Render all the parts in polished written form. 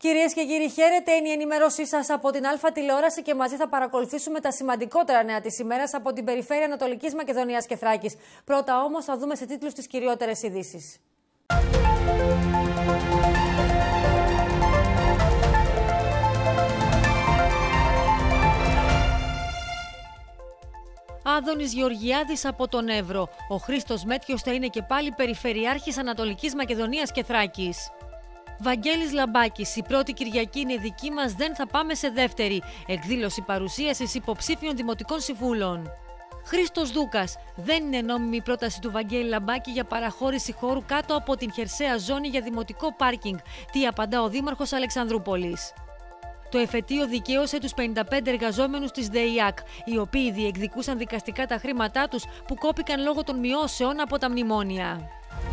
Κυρίες και κύριοι, χαίρετε. Είναι η ενημέρωσή σας από την Α τηλεόραση και μαζί θα παρακολουθήσουμε τα σημαντικότερα νέα της ημέρας από την περιφέρεια Ανατολικής Μακεδονίας και Θράκης. Πρώτα όμως θα δούμε σε τίτλους τις κυριότερες ειδήσεις. Άδωνης Γεωργιάδης από τον Εύρο. Ο Χρήστος Μέτιος θα είναι και πάλι περιφερειάρχης Ανατολικής Μακεδονίας και Θράκης. Βαγγέλης Λαμπάκης, η πρώτη Κυριακή είναι δική μας, δεν θα πάμε σε δεύτερη. Εκδήλωση παρουσίασης υποψήφιων δημοτικών συμβούλων. Χρήστος Δούκας, δεν είναι νόμιμη η πρόταση του Βαγγέλη Λαμπάκη για παραχώρηση χώρου κάτω από την χερσαία ζώνη για δημοτικό πάρκινγκ. Τι απαντά ο Δήμαρχος Αλεξανδρούπολης. Το εφετείο δικαίωσε τους 55 εργαζόμενους της ΔΕΙΑΚ, οι οποίοι διεκδικούσαν δικαστικά τα χρήματά τους που κόπηκαν λόγω των μειώσεων από τα μνημόνια.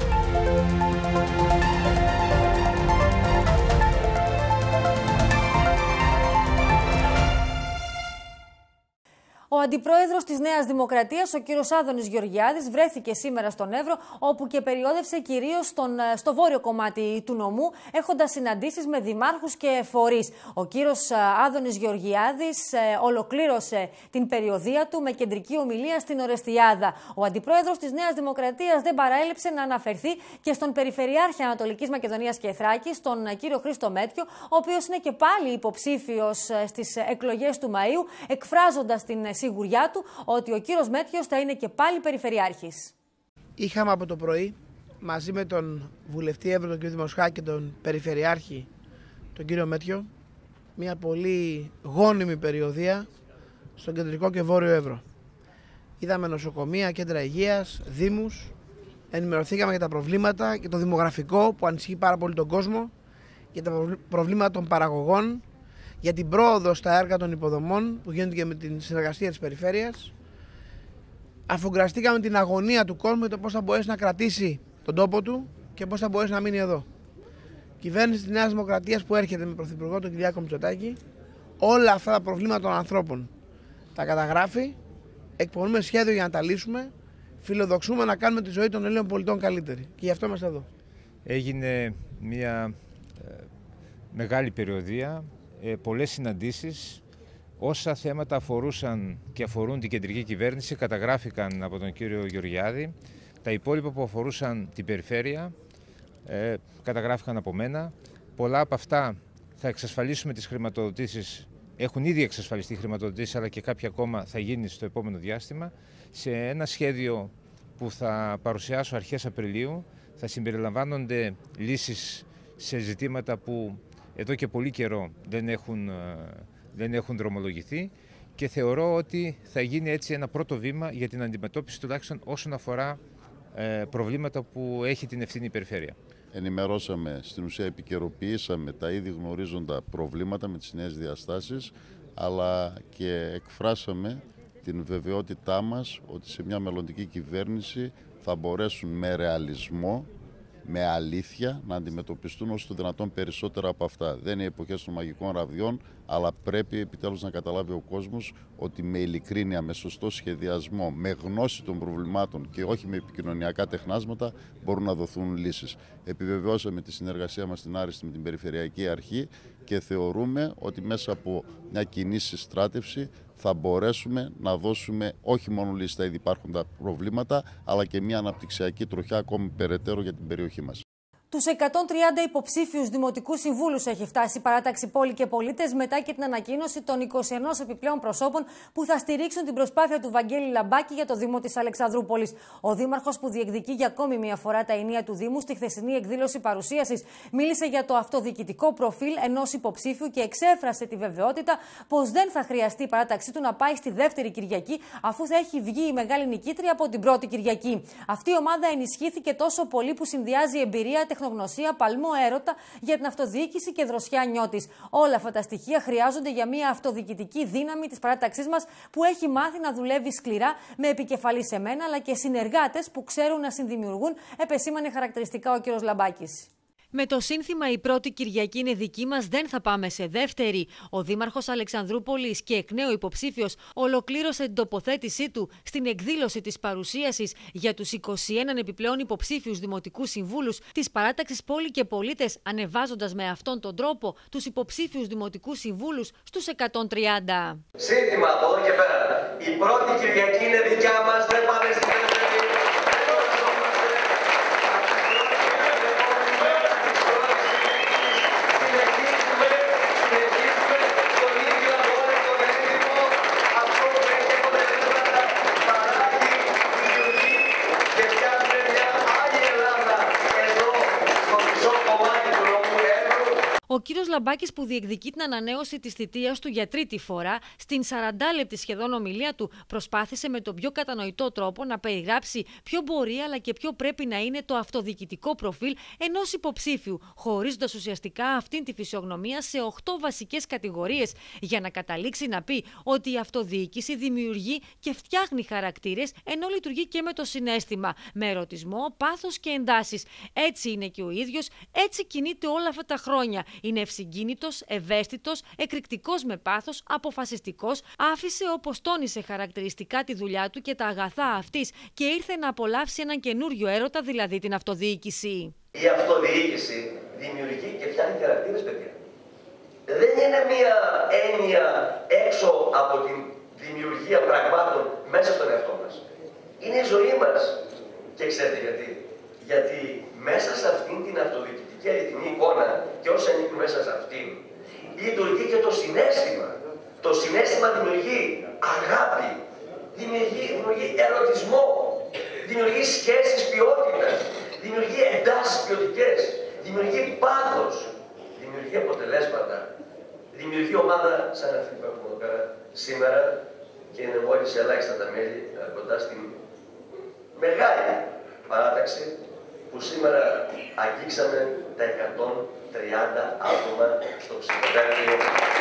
Ο αντιπρόεδρος της Νέας Δημοκρατίας, ο κύριος Άδωνης Γεωργιάδης, βρέθηκε σήμερα στον Εύρο, όπου και περιόδευσε κυρίως στο βόρειο κομμάτι του νομού, έχοντας συναντήσεις με δημάρχους και φορείς. Ο κύριος Άδωνης Γεωργιάδης ολοκλήρωσε την περιοδεία του με κεντρική ομιλία στην Ορεστιάδα. Ο αντιπρόεδρος της Νέας Δημοκρατίας δεν παραέλειψε να αναφερθεί και στον Περιφερειάρχη Ανατολικής Μακεδονίας και Θράκης, τον κύριο Χρήστο Μέτιο, ο οποίος είναι και πάλι υποψήφιος στις εκλογές του Μαΐου, εκφράζοντας την σιγουριά του ότι ο κύριος Μέτιος θα είναι και πάλι περιφερειάρχης. Είχαμε από το πρωί μαζί με τον βουλευτή Εύρω, τον κύριο Δημοσχάκη, και τον περιφερειάρχη, τον κύριο Μέτιο, μια πολύ γόνιμη περιοδεία στον κεντρικό και βόρειο Εύρο. Είδαμε νοσοκομεία, κέντρα υγείας, δήμους, ενημερωθήκαμε για τα προβλήματα και το δημογραφικό που ανησυχεί πάρα πολύ τον κόσμο, για τα προβλήματα των παραγωγών, για την πρόοδο στα έργα των υποδομών που γίνεται και με την συνεργασία της περιφέρειας. Αφουγκραστήκαμε την αγωνία του κόσμου για το πώς θα μπορέσει να κρατήσει τον τόπο του και πώς θα μπορέσει να μείνει εδώ. Η κυβέρνηση της Νέας Δημοκρατίας που έρχεται με πρωθυπουργό τον Κυριάκο Μητσοτάκη, όλα αυτά τα προβλήματα των ανθρώπων τα καταγράφει, εκπονούμε σχέδιο για να τα λύσουμε, φιλοδοξούμε να κάνουμε τη ζωή των Ελλήνων πολιτών καλύτερη. Και γι' αυτό είμαστε εδώ. Έγινε μια μεγάλη περιοδεία, πολλές συναντήσεις. Όσα θέματα αφορούσαν και αφορούν την κεντρική κυβέρνηση καταγράφηκαν από τον κύριο Γεωργιάδη. Τα υπόλοιπα που αφορούσαν την περιφέρεια καταγράφηκαν από μένα. Πολλά από αυτά θα εξασφαλίσουμε τις χρηματοδοτήσεις. Έχουν ήδη εξασφαλιστεί χρηματοδοτήσεις, αλλά και κάποια ακόμα θα γίνει στο επόμενο διάστημα. Σε ένα σχέδιο που θα παρουσιάσω αρχές Απριλίου θα συμπεριλαμβάνονται λύσεις σε ζητήματα που εδώ και πολύ καιρό δεν έχουν δρομολογηθεί και θεωρώ ότι θα γίνει έτσι ένα πρώτο βήμα για την αντιμετώπιση τουλάχιστον όσον αφορά προβλήματα που έχει την ευθύνη η περιφέρεια. Ενημερώσαμε, στην ουσία επικαιροποιήσαμε τα ήδη γνωρίζοντα προβλήματα με τις νέες διαστάσεις, αλλά και εκφράσαμε την βεβαιότητά μας ότι σε μια μελλοντική κυβέρνηση θα μπορέσουν με ρεαλισμό, με αλήθεια να αντιμετωπιστούν όσο το δυνατόν περισσότερα από αυτά. Δεν είναι εποχές των μαγικών ραβδιών, αλλά πρέπει επιτέλους να καταλάβει ο κόσμος ότι με ειλικρίνεια, με σωστό σχεδιασμό, με γνώση των προβλημάτων και όχι με επικοινωνιακά τεχνάσματα μπορούν να δοθούν λύσεις. Επιβεβαιώσαμε τη συνεργασία μας στην Άριστη με την Περιφερειακή Αρχή και θεωρούμε ότι μέσα από μια κοινή συστράτευση θα μπορέσουμε να δώσουμε όχι μόνο λύσεις στα ήδη υπάρχοντα προβλήματα, αλλά και μια αναπτυξιακή τροχιά ακόμη περαιτέρω για την περιοχή μας. Τους 130 υποψήφιους δημοτικούς συμβούλους έχει φτάσει η παράταξη Πόλη και Πολίτες μετά και την ανακοίνωση των 21 επιπλέον προσώπων που θα στηρίξουν την προσπάθεια του Βαγγέλη Λαμπάκη για το Δήμο της Αλεξανδρούπολης. Ο Δήμαρχος, που διεκδικεί για ακόμη μία φορά τα ενία του Δήμου, στη χθεσινή εκδήλωση παρουσίασης μίλησε για το αυτοδιοικητικό προφίλ ενός υποψήφιου και εξέφρασε τη βεβαιότητα πως δεν θα χρειαστεί η παράταξή του να πάει στη δεύτερη Κυριακή, αφού θα έχει βγει η μεγάλη νικήτρια από την πρώτη Κυριακή. Αυτή η ομάδα ενισχύθηκε τόσο πολύ που συνδυάζει εμπειρία, τεχνογνωσία, παλμό, έρωτα για την αυτοδιοίκηση και δροσιά νιώτης. Όλα αυτά τα στοιχεία χρειάζονται για μια αυτοδιοικητική δύναμη της παράταξής μας που έχει μάθει να δουλεύει σκληρά με επικεφαλή σε μένα, αλλά και συνεργάτες που ξέρουν να συνδημιουργούν, επεσήμανε χαρακτηριστικά ο κ. Λαμπάκης. Με το σύνθημα «Η πρώτη Κυριακή είναι δική μας, δεν θα πάμε σε δεύτερη», ο Δήμαρχος Αλεξανδρούπολης και εκ νέου υποψήφιος ολοκλήρωσε την τοποθέτησή του στην εκδήλωση της παρουσίασης για τους 21 επιπλέον υποψήφιους δημοτικούς συμβούλους της παράταξης Πόλη και Πολίτες, ανεβάζοντας με αυτόν τον τρόπο τους υποψήφιους δημοτικούς συμβούλους στους 130. Σύνθημα από εδώ και πέρα. Η πρώτη Κυριακή είναι δικιά μας, δεν πάμε στη δεύτερη. Ο κύριος Λαμπάκης, που διεκδικεί την ανανέωση της θητείας του για τρίτη φορά, στην 40λεπτη σχεδόν ομιλία του προσπάθησε με τον πιο κατανοητό τρόπο να περιγράψει ποιο μπορεί αλλά και ποιο πρέπει να είναι το αυτοδιοικητικό προφίλ ενός υποψήφιου, χωρίζοντας ουσιαστικά αυτήν τη φυσιογνωμία σε 8 βασικές κατηγορίες, για να καταλήξει να πει ότι η αυτοδιοίκηση δημιουργεί και φτιάχνει χαρακτήρες, ενώ λειτουργεί και με το συναίσθημα, με ερωτισμό, πάθος και εντάσεις. Έτσι είναι και ο ίδιος, έτσι κινείται όλα αυτά τα χρόνια. Είναι ευσυγκίνητος, ευαίσθητος, εκρηκτικός με πάθος, αποφασιστικός, άφησε, όπως τόνισε χαρακτηριστικά, τη δουλειά του και τα αγαθά αυτής και ήρθε να απολαύσει έναν καινούριο έρωτα, δηλαδή την αυτοδιοίκηση. Η αυτοδιοίκηση δημιουργεί και φτιάχνει χαρακτήρες, παιδιά. Δεν είναι μία έννοια έξω από την δημιουργία πραγμάτων μέσα στον εαυτό μας. Είναι η ζωή μας. Και ξέρετε γιατί? Γιατί μέσα σε αυτήν την αυτοδιοικητική αληθινή εικόνα και όσα ανήκουν μέσα σε αυτήν, λειτουργεί και το συναίσθημα. Το συναίσθημα δημιουργεί αγάπη, δημιουργεί ερωτισμό, δημιουργεί σχέσεις ποιότητας, δημιουργεί εντάσεις ποιοτικές, δημιουργεί πάθος, δημιουργεί αποτελέσματα, δημιουργεί ομάδα σαν αυτή που έχουμε εδώ πέρα σήμερα και είναι μόλις ελάχιστα τα μέλη κοντά στην μεγάλη παράταξη που σήμερα αγγίξαμε τα 130 άτομα στο ψηφοδέλτιο.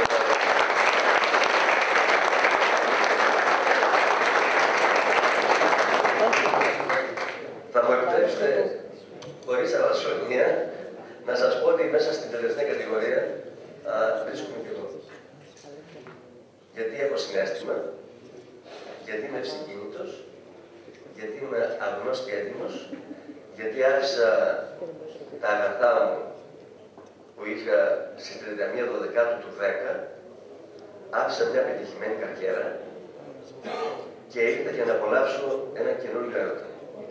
Θα μου επιτρέψετε, χωρίς αλασσονία, να σας πω ότι μέσα στην τελευταία κατηγορία βρίσκομαι και εγώ. Γιατί έχω συναίσθημα, γιατί είμαι ευσυγκίνητος, γιατί είμαι αγνός και έτοιμος, γιατί άφησα τα αγαθά μου που είχα στις 31 Δεκάτου του 10, άφησα μια πετυχημένη καριέρα και ήρθα για να απολαύσω ένα καινούργιο έρωτα.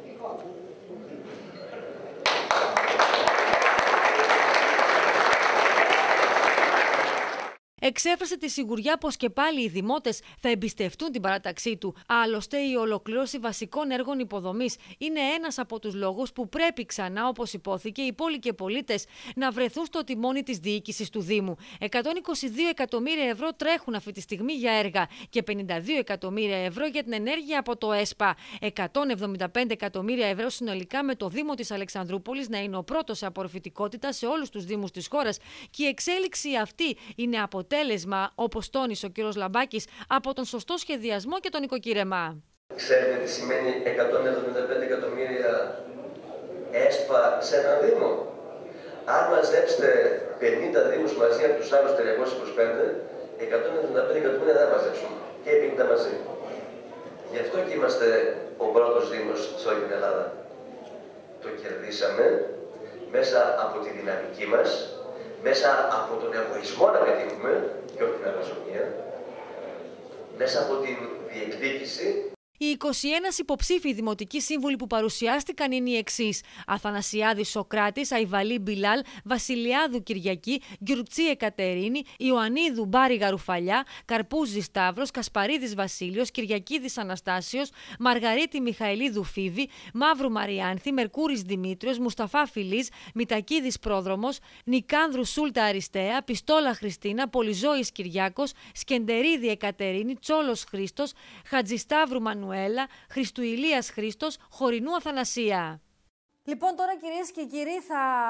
Εξέφρασε τη σιγουριά πως και πάλι οι δημότες θα εμπιστευτούν την παράταξή του. Άλλωστε, η ολοκλήρωση βασικών έργων υποδομής είναι ένας από τους λόγους που πρέπει ξανά, όπως υπόθηκε, οι Πόλη και Πολίτες να βρεθούν στο τιμόνι της διοίκησης του Δήμου. 122 εκατομμύρια ευρώ τρέχουν αυτή τη στιγμή για έργα και 52 εκατομμύρια ευρώ για την ενέργεια από το ΕΣΠΑ. 175 εκατομμύρια ευρώ συνολικά, με το Δήμο της Αλεξανδρούπολης να είναι ο πρώτος σε απορροφητικότητα σε όλους τους Δήμους της χώρας. Και η εξέλιξη αυτή είναι αποτέλεσμα, όπως τόνισε ο κ. Λαμπάκης, από τον σωστό σχεδιασμό και τον οικοκύρεμα. Ξέρετε τι σημαίνει 175 εκατομμύρια ΕΣΠΑ σε ένα Δήμο? Αν μαζέψετε 50 Δήμους μαζί από τους άλλους 325, 175 εκατομμύρια δεν μαζέψουμε. Και 50 μαζί. Γι' αυτό και είμαστε ο πρώτος Δήμος σε όλη την Ελλάδα. Το κερδίσαμε μέσα από τη δυναμική μας, μέσα από τον εγωισμό να πετύχουμε και όχι την αλαζονία, μέσα από την διεκδίκηση. Οι 21 υποψήφιοι δημοτικοί σύμβουλοι που παρουσιάστηκαν είναι οι εξής: Αθανασιάδη Σοκράτης, Αϊβαλή Μπιλάλ, Βασιλιάδου Κυριακή, Γκιουρτσή Εκατερίνη, Ιωαννίδου Μπάρη Γαρουφαλιά, Καρπούζη Σταύρος, Κασπαρίδης Βασίλειος, Κυριακίδης Αναστάσιος, Μαργαρίτη Μιχαηλίδου Φίβη, Μαύρου Μαριάνθη, Μερκούρης Δημήτριος, Μουσταφά Φιλής, Μητακίδης Πρόδρομος, Νικάνδρου Σούλτα Αριστέα, Πιστόλα Χριστίνα, Πολυζώης Κυριάκος, Σκεντερίδη Εκατερίνη, Τσόλος Χρήστος, Χατζισταύρου Μανουέλα, Χριστουηλίας Χρήστος, Χωρινού Αθανασία. Λοιπόν, τώρα κυρίες και κύριοι, θα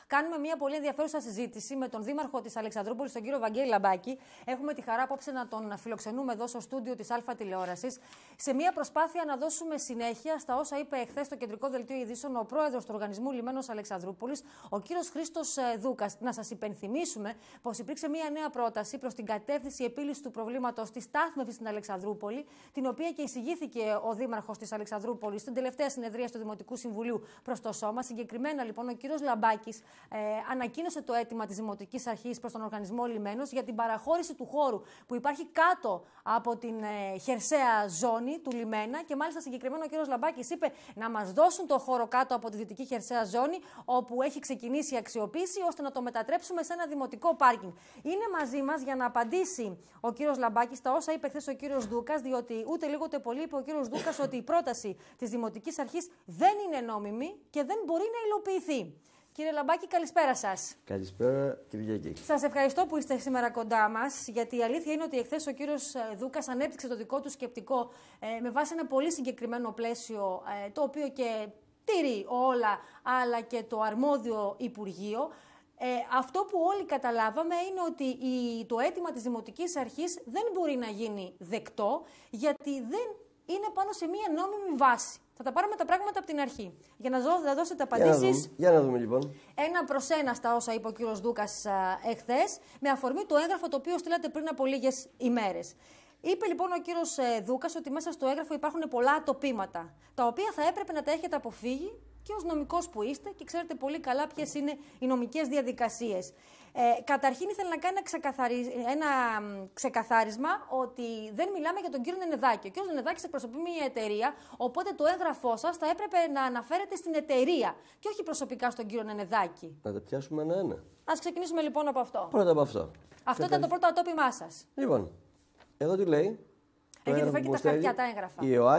Κάνουμε μια πολύ ενδιαφέρουσα συζήτηση με τον Δήμαρχο της Αλεξανδρούπολης, τον κύριο Βαγγέλη Λαμπάκη. Έχουμε τη χαρά απόψε να τον φιλοξενούμε εδώ στο στούντιο της Αλφα Τηλεόρασης, σε μια προσπάθεια να δώσουμε συνέχεια στα όσα είπε εχθές στο κεντρικό δελτίο ειδήσεων ο πρόεδρος του Οργανισμού Λιμένος Αλεξανδρούπολης, ο κύριος Χρήστος Δούκας. Να σας υπενθυμίσουμε πως υπήρξε μια νέα πρόταση προς την κατεύθυνση επίλυσης του προβλήματος της στάθμευσης στην Αλεξανδρούπολη, την οποία και εισηγήθηκε ο Δήμαρχος της Αλεξανδρούπολης στην τελευταία συνεδρία του Δημοτικού Συμβουλίου προς το Σώμα. Συγκεκριμένα, λοιπόν, ο κύριος Λαμπάκης ανακοίνωσε το αίτημα της Δημοτικής Αρχής προς τον Οργανισμό Λιμένος για την παραχώρηση του χώρου που υπάρχει κάτω από την χερσαία ζώνη του λιμένα. Και μάλιστα, συγκεκριμένα, ο κύριος Λαμπάκης είπε να μας δώσουν το χώρο κάτω από τη δυτική χερσαία ζώνη, όπου έχει ξεκινήσει η αξιοποίηση, ώστε να το μετατρέψουμε σε ένα δημοτικό πάρκινγκ. Είναι μαζί μας για να απαντήσει ο κύριος Λαμπάκης στα όσα είπε χθες ο κύριος Δούκας, διότι ούτε λίγο ούτε πολύ είπε ο κύριος Δούκας ότι η πρόταση της Δημοτικής Αρχής δεν είναι νόμιμη και δεν μπορεί να υλοποιηθεί. Κύριε Λαμπάκη, καλησπέρα σας. Καλησπέρα, Κυριακή. Σας ευχαριστώ που είστε σήμερα κοντά μας, γιατί η αλήθεια είναι ότι εχθές ο κύριος Δούκας ανέπτυξε το δικό του σκεπτικό με βάση ένα πολύ συγκεκριμένο πλαίσιο, το οποίο και τηρεί όλα, αλλά και το αρμόδιο Υπουργείο. Αυτό που όλοι καταλάβαμε είναι ότι το αίτημα της Δημοτικής Αρχής δεν μπορεί να γίνει δεκτό, γιατί δεν είναι πάνω σε μία νόμιμη βάση. Θα τα πάρουμε τα πράγματα από την αρχή. Για να δώσετε απαντήσεις. Για να δούμε λοιπόν. Ένα προς ένα στα όσα είπε ο κύριος Δούκας εχθές, με αφορμή το έγγραφο το οποίο στείλατε πριν από λίγες ημέρες. Είπε λοιπόν ο κύριος Δούκας ότι μέσα στο έγγραφο υπάρχουν πολλά ατοπήματα, τα οποία θα έπρεπε να τα έχετε αποφύγει και ως νομικός που είστε και ξέρετε πολύ καλά ποιες είναι οι νομικές διαδικασίες. Καταρχήν ήθελα να κάνω ένα ξεκαθάρισμα ότι δεν μιλάμε για τον κύριο Νενεδάκη. Ο κύριος Νενεδάκης εκπροσωπεί μια εταιρεία, οπότε το έγγραφό σας θα έπρεπε να αναφέρεται στην εταιρεία και όχι προσωπικά στον κύριο Νενεδάκη. Να τα πιάσουμε ένα-ένα. Ας ξεκινήσουμε λοιπόν από αυτό. Πρώτα από αυτό. Αυτό ήταν το πρώτο ατόπιμά σας. Λοιπόν, εδώ τι λέει. Έχετε φέρει και τα χαρτιά, τα έγγραφα.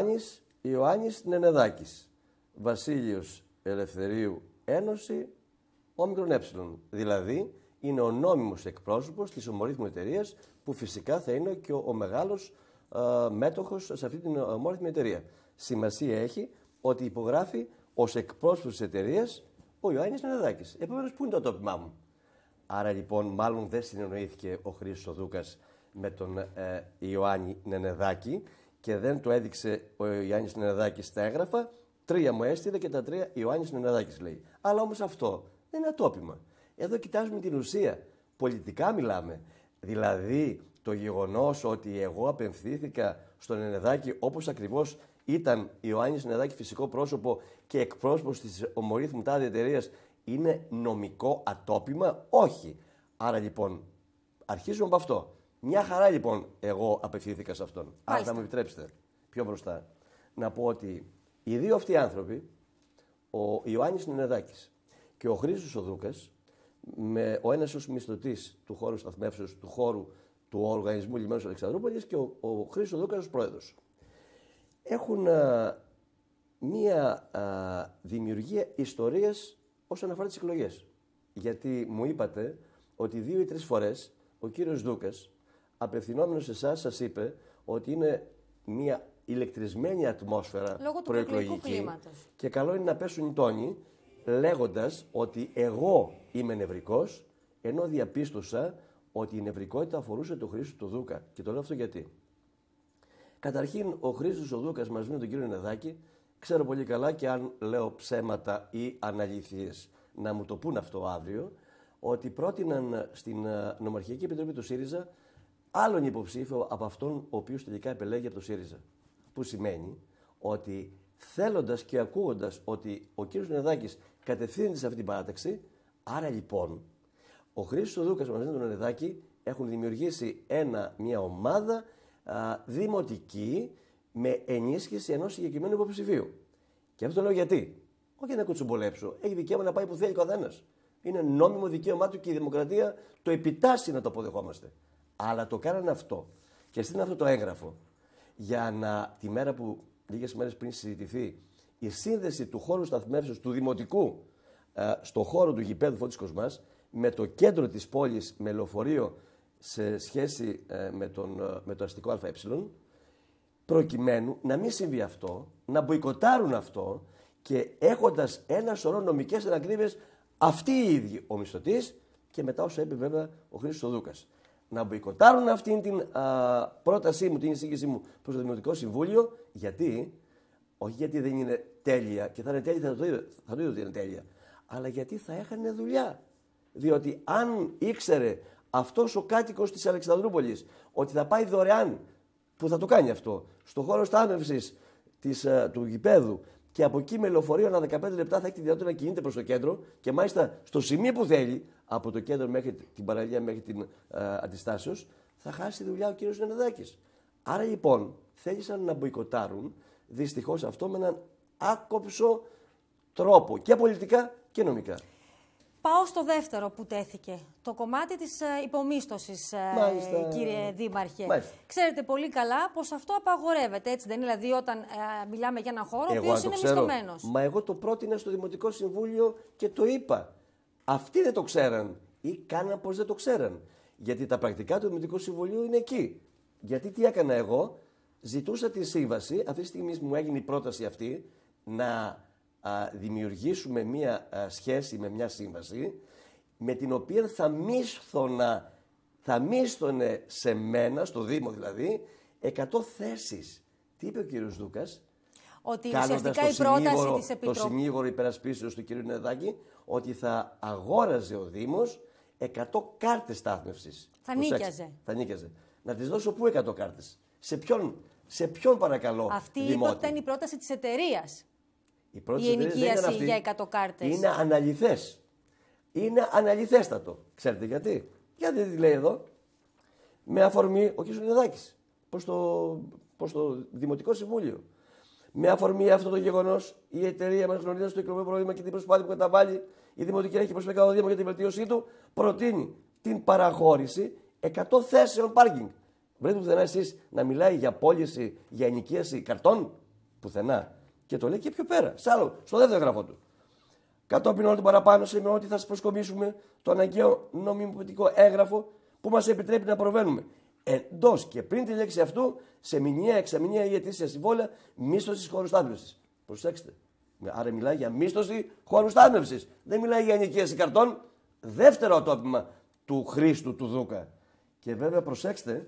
Ιωάννης Νενεδάκης. Βασίλειος Ελευθερίου Ένωση Όμικρον Ε. Δηλαδή είναι ο νόμιμος εκπρόσωπος της ομορύθμου εταιρείας, που φυσικά θα είναι και ο μεγάλος μέτοχος σε αυτή την ομόρυθμη εταιρεία. Σημασία έχει ότι υπογράφει ως εκπρόσωπος της εταιρείας ο Ιωάννης Νενεδάκης. Επομένως, πού είναι το ατόπιμά μου? Άρα λοιπόν, μάλλον δεν συνεννοήθηκε ο Χρήστος Δούκας με τον Ιωάννη Νενεδάκη και δεν το έδειξε ο Ιωάννης Νενεδάκης στα έγγραφα. 3 μου έστειλε και τα 3 Ιωάννης Νενεδάκης λέει. Αλλά όμως αυτό δεν είναι ατόπιμα. Εδώ κοιτάζουμε την ουσία. Πολιτικά μιλάμε. Δηλαδή το γεγονός ότι εγώ απευθύνθηκα στον Νενεδάκη, όπως ακριβώς ήταν Ιωάννης Νενεδάκη φυσικό πρόσωπο και εκπρόσωπος της ομορύθμου τάδε εταιρείας, είναι νομικό ατόπιμα? Όχι. Άρα λοιπόν αρχίζουμε από αυτό. Μια χαρά λοιπόν εγώ απευθύνθηκα σε αυτόν. Άρα θα μου επιτρέψετε πιο μπροστά να πω ότι οι δύο αυτοί άνθρωποι, ο Ιωάννης Νενεδάκης και ο Χρήστος ο Δούκας, με ο ένας ως μισθωτής του χώρου σταθμεύσεως του χώρου του Οργανισμού Λιμένος Αλεξανδρούπολης και ο Χρήστος Δούκας ως πρόεδρος, έχουν μία δημιουργία ιστορίας όσον αφορά τις εκλογές. Γιατί μου είπατε ότι 2 ή 3 φορές ο κύριος Δούκας, απευθυνόμενος σε εσάς, σας είπε ότι είναι μία ηλεκτρισμένη ατμόσφαιρα προεκλογική και καλό είναι να πέσουν οι τόνοι, λέγοντας ότι εγώ είμαι νευρικός, ενώ διαπίστωσα ότι η νευρικότητα αφορούσε τον Χρήστο του Δούκα. Και το λέω αυτό γιατί. Καταρχήν, ο Χρήστος ο Δούκας μαζί με τον κύριο Νενεδάκη, ξέρω πολύ καλά, και αν λέω ψέματα ή αναλήθειες να μου το πούν αυτό αύριο, ότι πρότειναν στην Νομαρχιακή Επιτροπή του ΣΥΡΙΖΑ άλλον υποψήφιο από αυτόν ο οποίος τελικά επελέγει από το ΣΥΡΙΖΑ. Που σημαίνει ότι θέλοντας και ακούγοντας ότι ο κύριος Νενεδάκης κατευθύνεται σε αυτή την παράταξη, άρα λοιπόν ο Χρήστος Δούκας μαζί με τον Νενεδάκη έχουν δημιουργήσει μια ομάδα δημοτική με ενίσχυση ενός συγκεκριμένου υποψηφίου. Και αυτό το λέω γιατί? Όχι να κουτσουμπολέψω. Έχει δικαίωμα να πάει που θέλει ο καθένας. Είναι νόμιμο δικαίωμά του και η δημοκρατία το επιτάσσει να το αποδεχόμαστε. Αλλά το κάνανε αυτό και στείλαν αυτό το έγγραφο για να, τη μέρα που λίγες μέρες πριν συζητηθεί η σύνδεση του χώρου σταθμεύσεως του Δημοτικού στο χώρο του γηπέδου Φώτης Κοσμάς με το κέντρο της πόλης με λεωφορείο σε σχέση με το αστικό ΑΕ, προκειμένου να μην συμβεί αυτό, να μποϊκοτάρουν αυτό και έχοντας ένα σωρό νομικές ανακρίβειες αυτοί οι ίδιοι ο μισθωτής και μετά όσα είπε βέβαια ο Χρήστος Δούκας. Να μποϊκοτάρουν αυτήν την πρότασή μου, την εισήγησή μου προς το Δημοτικό Συμβούλιο, γιατί, όχι γιατί δεν είναι τέλεια και θα είναι τέλεια, θα το είδω ότι είναι τέλεια, αλλά γιατί θα έχανε δουλειά. Διότι αν ήξερε αυτός ο κάτοικος της Αλεξανδρούπολης ότι θα πάει δωρεάν, που θα το κάνει αυτό, στο χώρο στάθμευσης του γηπέδου και από εκεί με λεωφορείο ανά 15 λεπτά θα έχει τη δυνατότητα να κινείται προς το κέντρο και μάλιστα στο σημείο που θέλει, από το κέντρο μέχρι την παραλία μέχρι την Αντιστάσεως, θα χάσει τη δουλειά ο κύριος Νενεδάκης. Άρα λοιπόν θέλησαν να μποϊκοτάρουν δυστυχώς αυτό με έναν άκοψο τρόπο και πολιτικά και νομικά. Πάω στο δεύτερο που τέθηκε. Το κομμάτι της υπομίσθωσης, κύριε Δήμαρχε. Μάλιστα. Ξέρετε πολύ καλά πως αυτό απαγορεύεται, έτσι δεν είναι? Δηλαδή όταν μιλάμε για έναν χώρο ο οποίος είναι μισθωμένος. Μα εγώ το πρότεινα στο Δημοτικό Συμβούλιο και το είπα. Αυτοί δεν το ξέραν ή κάναν πως δεν το ξέραν. Γιατί τα πρακτικά του Δημοτικού Συμβουλίου είναι εκεί. Γιατί τι έκανα εγώ? Ζητούσα τη σύμβαση, αυτή τη στιγμή μου έγινε η πρόταση αυτή, να δημιουργήσουμε μία σχέση με μια σύμβαση με την οποία θα μίσθωνε σε μένα, στο Δήμο δηλαδή, 100 θέσεις. Τι είπε ο κύριος Δούκας? Ότι ουσιαστικά η πρόταση της Επιτροπής, το συνήγορο υπερασπίσεως του κύριου Νεδάκη, ότι θα αγόραζε ο Δήμος 100 κάρτες στάθμευσης. Θα νίκιαζε. Να τις δώσω πού 100 κάρτες? Σε ποιον παρακαλώ? Αυτή ήταν η πρόταση της εταιρείας. Η ενοικίαση για 100 κάρτες. Είναι αναλυθές. Είναι αναλυθέστατο. Ξέρετε γιατί? Γιατί τι λέει εδώ? Με αφορμή ο κ. Νεδάκης προς το Δημοτικό Συμβούλιο. Με αφορμή αυτό το γεγονός, η εταιρεία μας, γνωρίζοντας το οικονομικό πρόβλημα και την προσπάθεια που καταβάλει η Δημοτική Αρχή προς το Δήμο για την βελτίωσή του, προτείνει την παραχώρηση 100 θέσεων πάρκινγκ. Βρείτε πουθενά εσείς να μιλάει για πώληση, για ενοικίαση καρτών? Πουθενά. Και το λέει και πιο πέρα, στο δεύτερο γραφό του. Κατόπιν όλων των παραπάνω, σημαίνει ότι θα σας προσκομίσουμε το αναγκαίο νομιμοποιητικό έγγραφο που μας επιτρέπει να προβαίνουμε εντός και πριν τη λέξη αυτού σε μηνιαία, εξαμηνιαία ή ετήσια συμβόλαια μίσθωσης χώρου στάθμευσης. Προσέξτε. Άρα μιλάει για μίσθωση χώρου στάθμευσης. Δεν μιλάει για ενοικίαση καρτών. Δεύτερο τόπιμα του Χρήστου του Δούκα. Και βέβαια προσέξτε,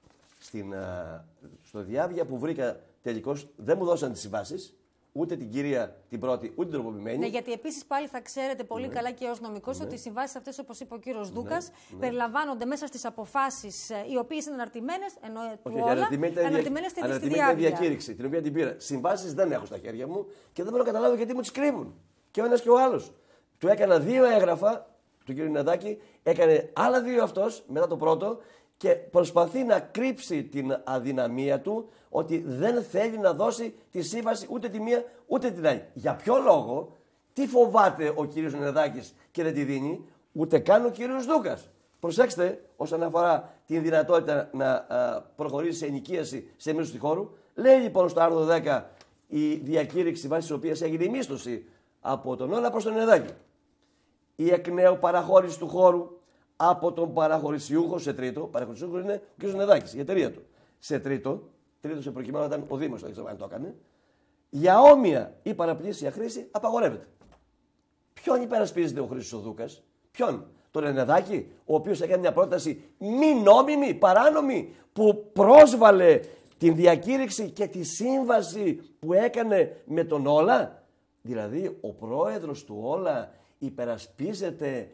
στο διάβια που βρήκα τελικώς δεν μου δώσαν τις συμβάσεις. Ούτε την κυρία την πρώτη, ούτε την τροποποιημένη. Ναι, γιατί επίσης πάλι θα ξέρετε πολύ καλά και ως νομικός ότι οι συμβάσεις αυτές, όπως είπε ο κύριος Δούκας, περιλαμβάνονται μέσα στις αποφάσεις οι οποίες είναι αναρτημένες, ενώ αναρτημένες στη διάβια. Διακήρυξη, την οποία την πήρα. Συμβάσεις δεν έχω στα χέρια μου και δεν μπορώ να καταλάβω γιατί μου τις κρύβουν. Και ο ένας και ο άλλος. Του έκανα 2 έγγραφα, του κύριου Νεδάκη, έκανε άλλα 2 αυτός μετά το πρώτο. Και προσπαθεί να κρύψει την αδυναμία του ότι δεν θέλει να δώσει τη σύμβαση ούτε τη μία ούτε την άλλη. Για ποιο λόγο? Τι φοβάται ο κύριος Νεδάκης και δεν τη δίνει? Ούτε καν ο κύριος Δούκας. Προσέξτε, όσον αφορά την δυνατότητα να προχωρήσει σε ενοικίαση σε μίσθωση χώρου, λέει λοιπόν στο άρθρο 10 η διακήρυξη βάσει της οποίας έγινε η μίσθωση από τον Όλα προς τον Νεδάκη. Η εκ νέου παραχώρηση του χώρου από τον παραχωρησιούχο σε τρίτο, παραχωρησιούχο είναι ο κ. Νεδάκης, η εταιρεία του. Σε τρίτο σε προκειμένου ήταν ο Δήμος, δεν ξέρω αν το έκανε, για όμοια ή παραπλήσια χρήση απαγορεύεται. Ποιον υπερασπίζεται ο Χρήστος Δούκας? Ποιον? Τον Νεδάκη, ο οποίος έκανε μια πρόταση μη νόμιμη, παράνομη, που πρόσβαλε την διακήρυξη και τη σύμβαση που έκανε με τον Όλα? Δηλαδή ο πρόεδρος του Όλα υπερασπίζεται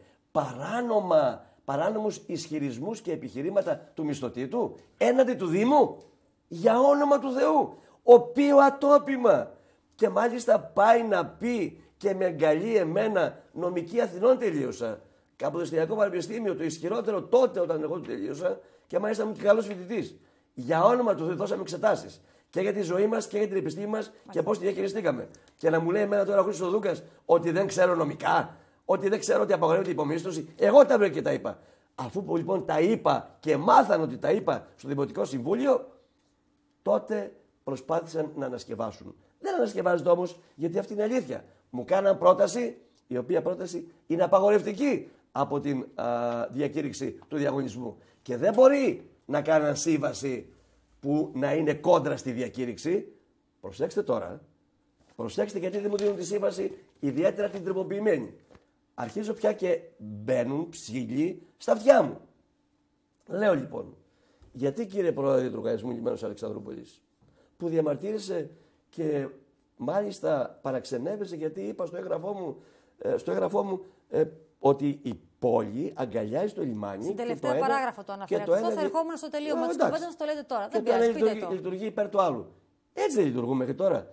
παράνομους ισχυρισμούς και επιχειρήματα του μισθωτή του έναντι του Δήμου? Για όνομα του Θεού, οποίο ατόπιμα, και μάλιστα πάει να πει και με εγκαλεί εμένα, νομική Αθηνών τελείωσα, από το Εστιακό Πανεπιστήμιο, το ισχυρότερο τότε όταν εγώ το τελείωσα, και μάλιστα ήμουν και καλός φοιτητής. Για όνομα του Θεού δώσαμε εξετάσεις και για τη ζωή μας και για την επιστήμη μας και πώς τη διαχειριστήκαμε. Και να μου λέει εμένα τώρα ο Χρήστος Δούκας ότι δεν ξέρω νομικά, ότι δεν ξέρω ότι απαγορεύεται η υπομίσθωση. Εγώ τα βρήκα και τα είπα. Αφού που λοιπόν τα είπα και μάθαν ότι τα είπα στο Δημοτικό Συμβούλιο, τότε προσπάθησαν να ανασκευάσουν. Δεν ανασκευάζεται όμως, γιατί αυτή είναι αλήθεια. Μου κάναν πρόταση, η οποία πρόταση είναι απαγορευτική από την διακήρυξη του διαγωνισμού. Και δεν μπορεί να κάνουν σύμβαση που να είναι κόντρα στη διακήρυξη. Προσέξτε τώρα. Προσέξτε γιατί δεν μου δίνουν τη σύμβαση, ιδιαίτερα την τροποποιημένη. αρχίζω πια και μπαίνουν ψήλοι στα αυτιά μου. Λέω λοιπόν, γιατί κύριε Πρόεδρε του Οργανισμού Λιμένος Αλεξανδρούπολης, που διαμαρτύρησε και μάλιστα παραξενεύεσαι γιατί είπα στο έγγραφό μου ότι η πόλη αγκαλιάζει το λιμάνι. Στην τελευταία παράγραφο το αναφέρατε. Αυτό θα ερχόμουν στο τελείωμα της κουβέντας να το λέτε τώρα. Δεν πειράζει, πείτε το. Λειτουργεί υπέρ του άλλου. Έτσι δεν λειτουργούμε και τώρα.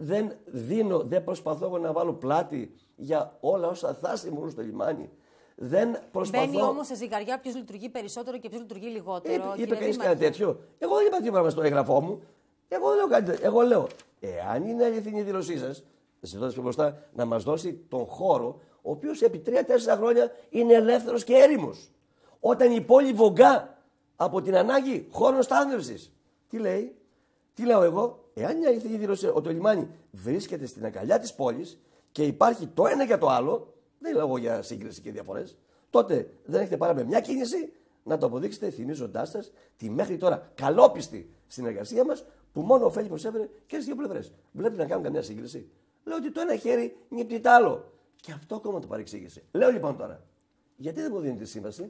Δεν προσπαθώ εγώ να βάλω πλάτη για όλα όσα θα συμβούν στο λιμάνι. Δεν προσπαθώ. Μπαίνει όμως σε ζυγαριά ποιος λειτουργεί περισσότερο και ποιος λειτουργεί λιγότερο. Είπε κανείς κάτι τέτοιο. Εγώ δεν είπα τίποτα στο έγγραφό μου. Εγώ δεν λέω κάτι τέτοιο. Εγώ λέω, εάν είναι αληθινή η δήλωσή σας, ζητώντας πιο μπροστά να μας δώσει τον χώρο, ο οποίος επί 3-4 χρόνια είναι ελεύθερος και έρημος. Όταν η πόλη βογκά από την ανάγκη χώρων στάθμευσης. Τι λέει, τι λέω εγώ, εάν είναι αληθινή η δήλωση ότι το λιμάνι βρίσκεται στην αγκαλιά της πόλης και υπάρχει το ένα για το άλλο, δεν λέω εγώ για σύγκριση και διαφορές, τότε δεν έχετε παρά με μια κίνηση να το αποδείξετε, θυμίζοντάς σας τη μέχρι τώρα καλόπιστη συνεργασία μας που μόνο ωφέλη προσέφερε και στις δύο πλευρές. Βλέπετε να κάνουν καμιά σύγκριση. Λέω ότι το ένα χέρι νύπτει το άλλο. Και αυτό ακόμα το παρεξήγησε. Λέω λοιπόν τώρα, γιατί δεν μου δίνει τη σύμβαση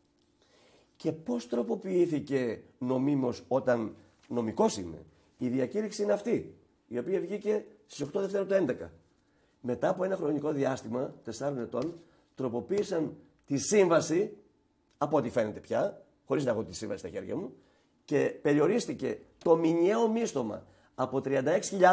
και πώς τροποποιήθηκε νομίμως όταν νομικός είμαι. Η διακήρυξη είναι αυτή, η οποία βγήκε στις 8 Δευτέρου του 2011. Μετά από ένα χρονικό διάστημα, 4 ετών, τροποποίησαν τη σύμβαση, από ό,τι φαίνεται πια, χωρίς να έχω τη σύμβαση στα χέρια μου, και περιορίστηκε το μηνιαίο μίστομα από 36.000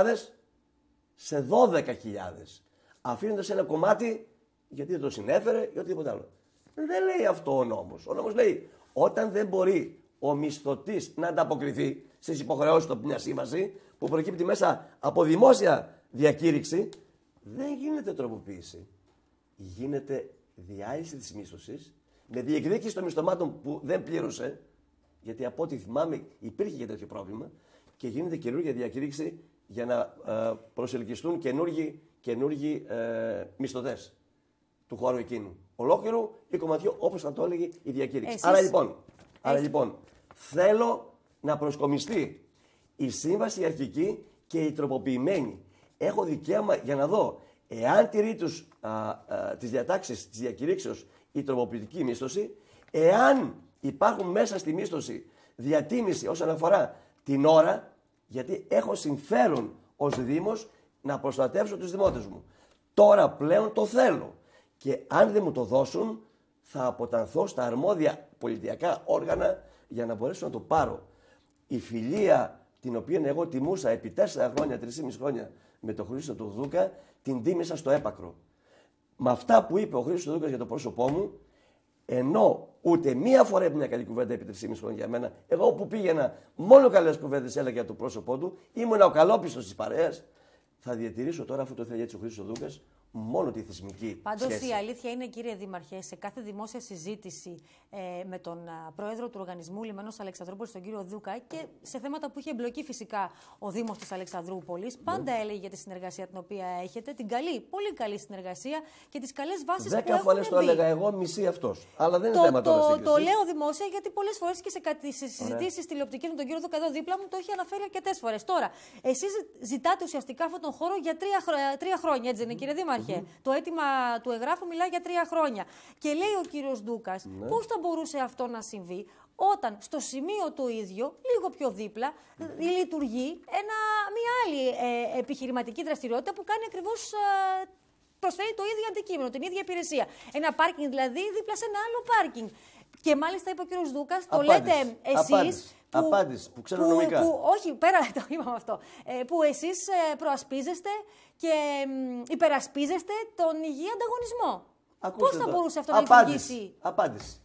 σε 12.000. Αφήνοντας ένα κομμάτι, γιατί δεν το συνέφερε ή οτιδήποτε άλλο. Δεν λέει αυτό ο νόμος. Ο νόμος λέει, όταν δεν μπορεί ο μισθωτής να ανταποκριθεί στις υποχρεώσεις του από μια σύμβαση, που προκύπτει μέσα από δημόσια διακήρυξη, δεν γίνεται τροποποίηση. Γίνεται διάλυση της μίσθωσης με διεκδίκηση των μισθωμάτων που δεν πλήρωσε, γιατί από ό,τι θυμάμαι υπήρχε και τέτοιο πρόβλημα, και γίνεται καινούργια διακήρυξη για να προσελκυστούν καινούργιοι μισθωτές του χώρου εκείνου. Ολόκληρου ή κομματιού, όπως θα το έλεγε η διακήρυξη. Άρα λοιπόν, θέλω να προσκομιστεί η σύμβαση αρχική και η τροποποιημένη. Έχω δικαίωμα για να δω εάν τηρεί τις διατάξεις της διακηρύξεως η τροποποιητική μίσθωση, εάν υπάρχουν μέσα στη μίσθωση διατίμηση όσον αφορά την ώρα, γιατί έχω συμφέρον ως Δήμος να προστατεύσω τους δημότες μου. Τώρα πλέον το θέλω και αν δεν μου το δώσουν θα αποτανθώ στα αρμόδια πολιτιακά όργανα για να μπορέσω να το πάρω. Η φιλία την οποία εγώ τιμούσα επί 4 χρόνια, 3,5 χρόνια με τον Χρήστο του Δούκα, την τίμησα στο έπακρο. Με αυτά που είπε ο Χρήστος του Δούκας για το πρόσωπό μου, ενώ ούτε μία φορά είπε μια καλή κουβέντα επί 3,5 χρόνια για μένα, εγώ που πήγαινα μόνο καλές κουβέντες έλεγα για το πρόσωπό του, ήμουν ο καλόπιστος της παρέας, θα διατηρήσω τώρα, αφού το θέλει έτσι ο Χρήστος Δούκας, μόνο τη θεσμική Πάντως σχέση. η αλήθεια είναι, κύριε Δήμαρχε, σε κάθε δημόσια συζήτηση με τον πρόεδρο του Οργανισμού Λιμένος Αλεξανδρούπολης, τον κύριο Δούκα, και σε θέματα που είχε εμπλοκεί φυσικά ο Δήμος της Αλεξανδρούπολης, πάντα έλεγε για τη συνεργασία την οποία έχετε, την καλή, πολύ καλή συνεργασία και τις καλές βάσεις που έχουν 10 φορές το έλεγα εγώ, μισή αυτός. Αλλά δεν είναι θέμα τώρα σύγκρισης. Το λέω δημόσια γιατί πολλές φορές και σε συζητήσεις τηλεοπτικές με τον κύριο Δούκα εδώ δίπλα μου το έχει αναφέρει αρκετές φορές. Τώρα, εσείς ζητάτε ουσιαστικά αυτόν τον χώρο για 3 χρόνια, έτσι δεν είναι, κύριε Δήμαρχε? Το αίτημα του εγγράφου μιλάει για 3 χρόνια. Και λέει ο κύριος Δούκας, πώς θα μπορούσε αυτό να συμβεί όταν στο σημείο το ίδιο, λίγο πιο δίπλα, λειτουργεί μια άλλη επιχειρηματική δραστηριότητα που κάνει ακριβώς, προσφέρει το ίδιο αντικείμενο, την ίδια υπηρεσία. Ένα πάρκινγκ δηλαδή δίπλα σε ένα άλλο πάρκινγκ. Και μάλιστα είπε ο κύριος Δούκας, το λέτε εσείς. Απάντηση που ξέρω νομικά. Όχι, πέρα το είπαμε αυτό. Που εσείς προασπίζεστε και υπερασπίζεστε τον υγιή ανταγωνισμό. Πώς θα μπορούσε αυτό να λειτουργήσει? Απάντηση.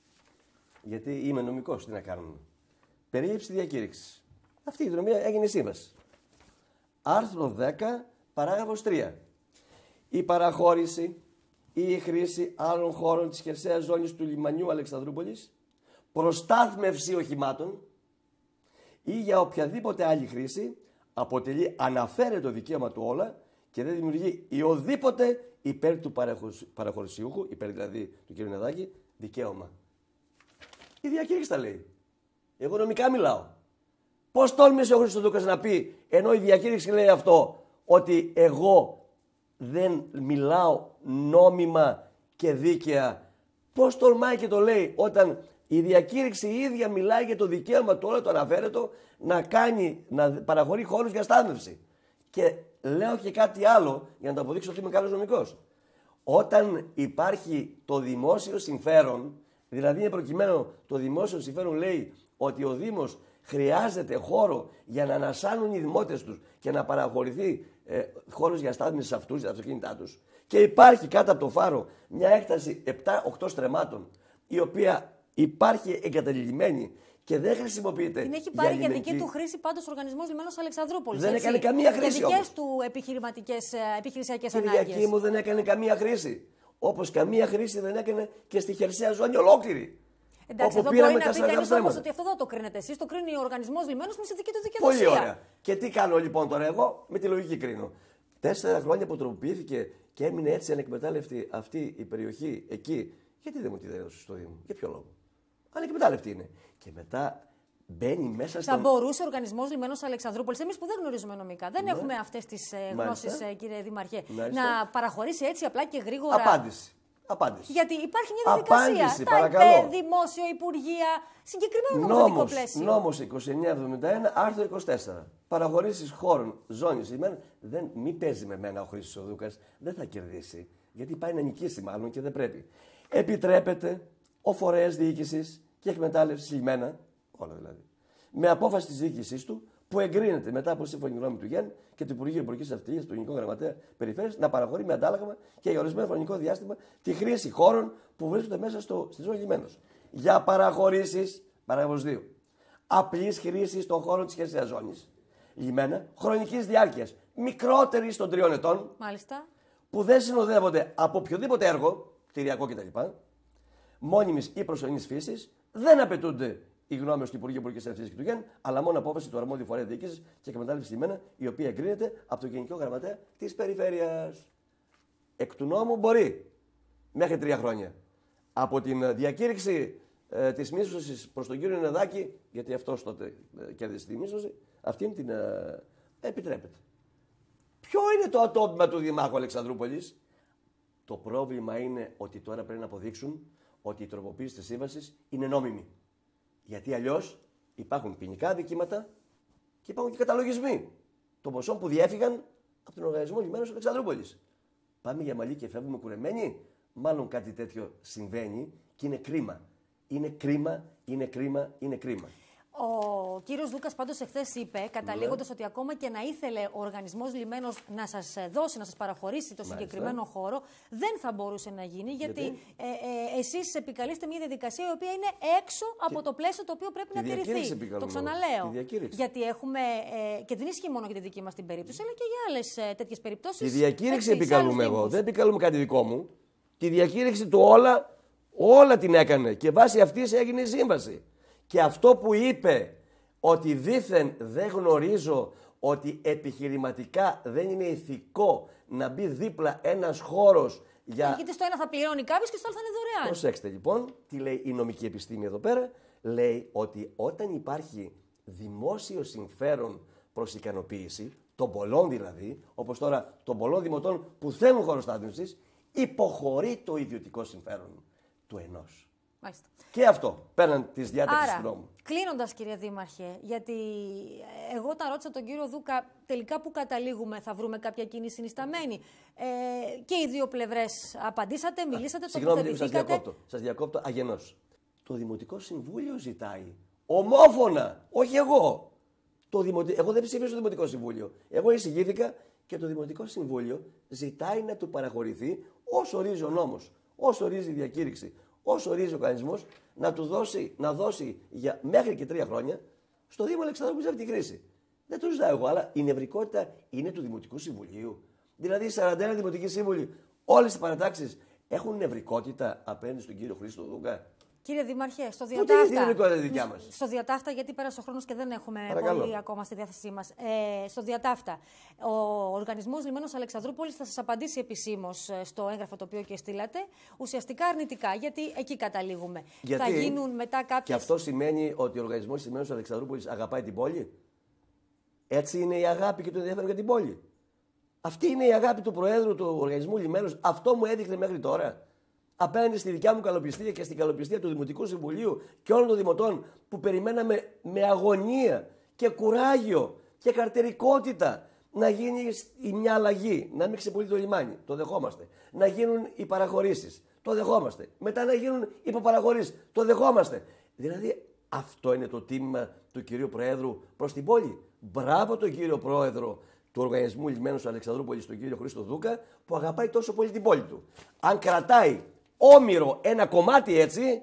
Γιατί είμαι νομικός, τι να κάνουμε. Περίληψη διακήρυξης. Αυτή η δρομία έγινε σύμβαση. Άρθρο 10, παράγραφος 3. Η παραχώρηση ή η χρήση άλλων χώρων της χερσαίας ζώνης του λιμανιού Αλεξανδρούπολης, προστάθμευση οχημάτων ή για οποιαδήποτε άλλη χρήση αποτελεί αναφέρετο δικαίωμα του όλα και δεν δημιουργεί ή οδήποτε υπέρ του παραχωρησιούχου, υπέρ δηλαδή του κ. Νεδάκη, δικαίωμα. Η διακήρυξη τα λέει. Εγώ νομικά μιλάω. Πώς τόλμησε ο Χρήστος Δούκας να πει, ενώ η διακήρυξη λέει αυτό, ότι εγώ δεν μιλάω νόμιμα και δίκαια. Πώς τολμάει και το λέει όταν η διακήρυξη η ίδια μιλάει για το δικαίωμα του, όλα το αναφέρετο, να παραχωρεί χώρους για στάθμευση. Και λέω και κάτι άλλο για να το αποδείξω ότι είμαι καλός νομικός. Όταν υπάρχει το δημόσιο συμφέρον, δηλαδή είναι προκειμένου το δημόσιο συμφέρον λέει ότι ο Δήμος χρειάζεται χώρο για να ανασάνουν οι δημότες τους και να παραχωρηθεί χώρος για στάθμιση σε αυτούς, για τα αυτοκίνητά τους, και υπάρχει κάτω από το φάρο μια έκταση 7-8 στρεμμάτων, η οποία υπάρχει εγκαταλειμμένη και δεν χρησιμοποιείται. Την έχει πάρει για δική του χρήση πάντως ο Οργανισμός Λιμένος Αλεξανδρούπολης. Δεν έκανε καμία χρήση. Και δικές του επιχειρησιακές ανάγκες. Κυριακή μου δεν έκανε καμία χρήση. Όπως καμία χρήση δεν έκανε και στη χερσαία ζώνη ολόκληρη. Εντάξει, εδώ μπορεί να πει κανείς όμως ότι αυτό δεν το κρίνετε εσείς, το κρίνει ο Οργανισμός Λιμένος με συνθήκη του δικαιοδοσία. Πολύ ωραία. Και τι κάνω λοιπόν τώρα εγώ, με τη λογική κρίνω. 4 χρόνια που τροποποιήθηκε και έμεινε έτσι ανεκμετάλλευτη αυτή η περιοχή εκεί, γιατί δεν μου τη δέωσε στο Δήμο, για ποιο λόγο? Ανεκμετάλλευτη είναι. Και μετά μπαίνει μέσα Θα μπορούσε ο Οργανισμός Λιμένος Αλεξανδρούπολης, εμείς που δεν γνωρίζουμε νομικά, δεν έχουμε αυτές τις γνώσεις, κύριε Δήμαρχε, να παραχωρήσει έτσι απλά και γρήγορα. Απάντηση. Γιατί υπάρχει μια διαδικασία. Απάντηση, τα παρακαλώ. δημόσιο, υπουργεία, συγκεκριμένο νομοθετικό πλαίσιο. Νόμος 2971, άρθρο 24. Παραχωρήσεις χώρων ζώνης λιμένων. Μην παίζει με μένα ο Χρήστος ο Δούκας, δεν θα κερδίσει. Γιατί πάει να νικήσει μάλλον και δεν πρέπει. Επιτρέπεται ο φορέας διοίκησης και εκμετάλλευσης λιμένα, όλα δηλαδή, με απόφαση της διοίκησής του, που εγκρίνεται μετά από σύμφωνη γνώμη του ΓΕΝ και του Υπουργείου Εμπορικής Αυτιλίας, του Γενικού Γραμματέα Περιφέρειας, να παραχωρεί με αντάλλαγμα και για ορισμένο χρονικό διάστημα τη χρήση χώρων που βρίσκονται μέσα στη ζώνη λιμένος. Για παραχωρήσεις, παράγραφος 2, απλής χρήσης των χώρων της χερσαίας ζώνης λιμένα, χρονικής διάρκειας μικρότερης των 3 ετών, μάλιστα, που δεν συνοδεύονται από οποιοδήποτε έργο, κτηριακό κτλ., μόνιμης ή προσωρινής φύσης, δεν απαιτούνται οι γνώμες του Υπουργείου Εμπορικής Αυτιλίας και του ΓΕΝ, αλλά μόνο απόφαση του αρμόδιου φορέα διοίκησης και εκμετάλλευσης λιμένα, η οποία εγκρίνεται από τον Γενικό Γραμματέα της Περιφέρειας. Εκ του νόμου μπορεί μέχρι 3 χρόνια. Από την διακήρυξη της μίσθωσης προς τον κύριο Νεδάκη, γιατί αυτός τότε κέρδισε τη μίσθωση, αυτήν την επιτρέπεται. Ποιο είναι το ατόπιμα του Δημάρχου Αλεξανδρούπολης? Το πρόβλημα είναι ότι τώρα πρέπει να αποδείξουν ότι η τροποποίηση της σύμβασης είναι νόμιμη. Γιατί αλλιώς υπάρχουν ποινικά δικήματα και υπάρχουν και καταλογισμοί των ποσών που διέφυγαν από τον Οργανισμό Λιμένος Αλεξανδρούπολης. Πάμε για μαλλί και φεύγουμε κουρεμένοι? Μάλλον κάτι τέτοιο συμβαίνει και είναι κρίμα. Είναι κρίμα, είναι κρίμα, είναι κρίμα. Ο κύριος Δούκας πάντως εχθές είπε, καταλήγοντας ότι ακόμα και να ήθελε ο Οργανισμός Λιμένος να σας δώσει, να σας παραχωρήσει το συγκεκριμένο χώρο, δεν θα μπορούσε να γίνει, γιατί εσείς επικαλείστε μια διαδικασία η οποία είναι έξω από το πλαίσιο το οποίο πρέπει να τηρηθεί. Το ξαναλέω. Γιατί έχουμε, και δεν ισχύει μόνο για τη δική μας την περίπτωση, αλλά και για άλλες τέτοιες περιπτώσεις. Τη διακήρυξη επικαλούμε εγώ, δεν επικαλούμε κάτι δικό μου. Τη διακήρυξη του όλα την έκανε και βάσει αυτής έγινε η σύμβαση. Και αυτό που είπε ότι δήθεν δεν γνωρίζω ότι επιχειρηματικά δεν είναι ηθικό να μπει δίπλα ένας χώρος για... Γιατί στο ένα θα πληρώνει κάποιος και στο άλλο θα είναι δωρεάν. Προσέξτε λοιπόν, τι λέει η νομική επιστήμη εδώ πέρα. Λέει ότι όταν υπάρχει δημόσιο συμφέρον προς ικανοποίηση, των πολλών δηλαδή, όπως τώρα των πολλών δημοτών που θέλουν χώρο στάθμευσης, υποχωρεί το ιδιωτικό συμφέρον του ενός. Μάλιστα. Και αυτό, πέραν της διάταξης του νόμου. Κλείνοντας, κύριε Δήμαρχε, γιατί εγώ όταν ρώτησα τον κύριο Δούκα τελικά που καταλήγουμε, θα βρούμε κάποια κοινή συνισταμένη. Και οι δύο πλευρές απαντήσατε, μιλήσατε, τοποθετηθήκατε. Σας διακόπτω αγενώς. Το Δημοτικό Συμβούλιο ζητάει ομόφωνα, όχι εγώ. Εγώ δεν ψήφισα στο Δημοτικό Συμβούλιο. Εγώ εισηγήθηκα και το Δημοτικό Συμβούλιο ζητάει να του παραχωρηθεί όσο ορίζει ο νόμος, όσο ορίζει η διακήρυξη, όσο ορίζει ο κανονισμός, να δώσει για μέχρι και 3 χρόνια στο Δήμο Αλεξανδρούπολης αυτή τη χρήση. Δεν το ζητάω εγώ, αλλά η νευρικότητα είναι του Δημοτικού Συμβουλίου. Δηλαδή, οι 41 Δημοτικοί Σύμβουλοι, όλες οι παρατάξεις έχουν νευρικότητα απέναντι στον κύριο Χρήστο Δούκα. Κύριε Δήμαρχε, στο διατάφτα, γιατί πέρασε ο χρόνος και δεν έχουμε πολύ ακόμα στη διάθεσή μας. Στο διατάφτα, ο Οργανισμός Λιμένος Αλεξανδρούπολης θα σας απαντήσει επισήμως στο έγγραφο το οποίο και στείλατε. Ουσιαστικά αρνητικά, γιατί εκεί καταλήγουμε. Γιατί θα γίνουν μετά κάποιες... Και αυτό σημαίνει ότι ο Οργανισμός Λιμένος Αλεξανδρούπολης αγαπάει την πόλη. Έτσι είναι η αγάπη και το ενδιαφέρον για την πόλη. Αυτή είναι η αγάπη του Προέδρου του Οργανισμού Λιμένος. Αυτό μου έδειχνε μέχρι τώρα. απέναντι στη δικιά μου καλοπιστία και στην καλοπιστία του Δημοτικού Συμβουλίου και όλων των δημοτών που περιμέναμε με αγωνία και κουράγιο και καρτερικότητα να γίνει μια αλλαγή, να μην ξεπουλεί το λιμάνι, το δεχόμαστε. Να γίνουν οι παραχωρήσεις, το δεχόμαστε. Μετά να γίνουν οι υποπαραχωρήσεις, το δεχόμαστε. Δηλαδή αυτό είναι το τίμημα του κυρίου Προέδρου προς την πόλη. Μπράβο τον κύριο Πρόεδρο του Οργανισμού Λιμένος Αλεξανδρούπολης, τον κύριο Χρήστο Δούκα, που αγαπάει τόσο πολύ την πόλη του. Αν κρατάει όμηρο ένα κομμάτι έτσι,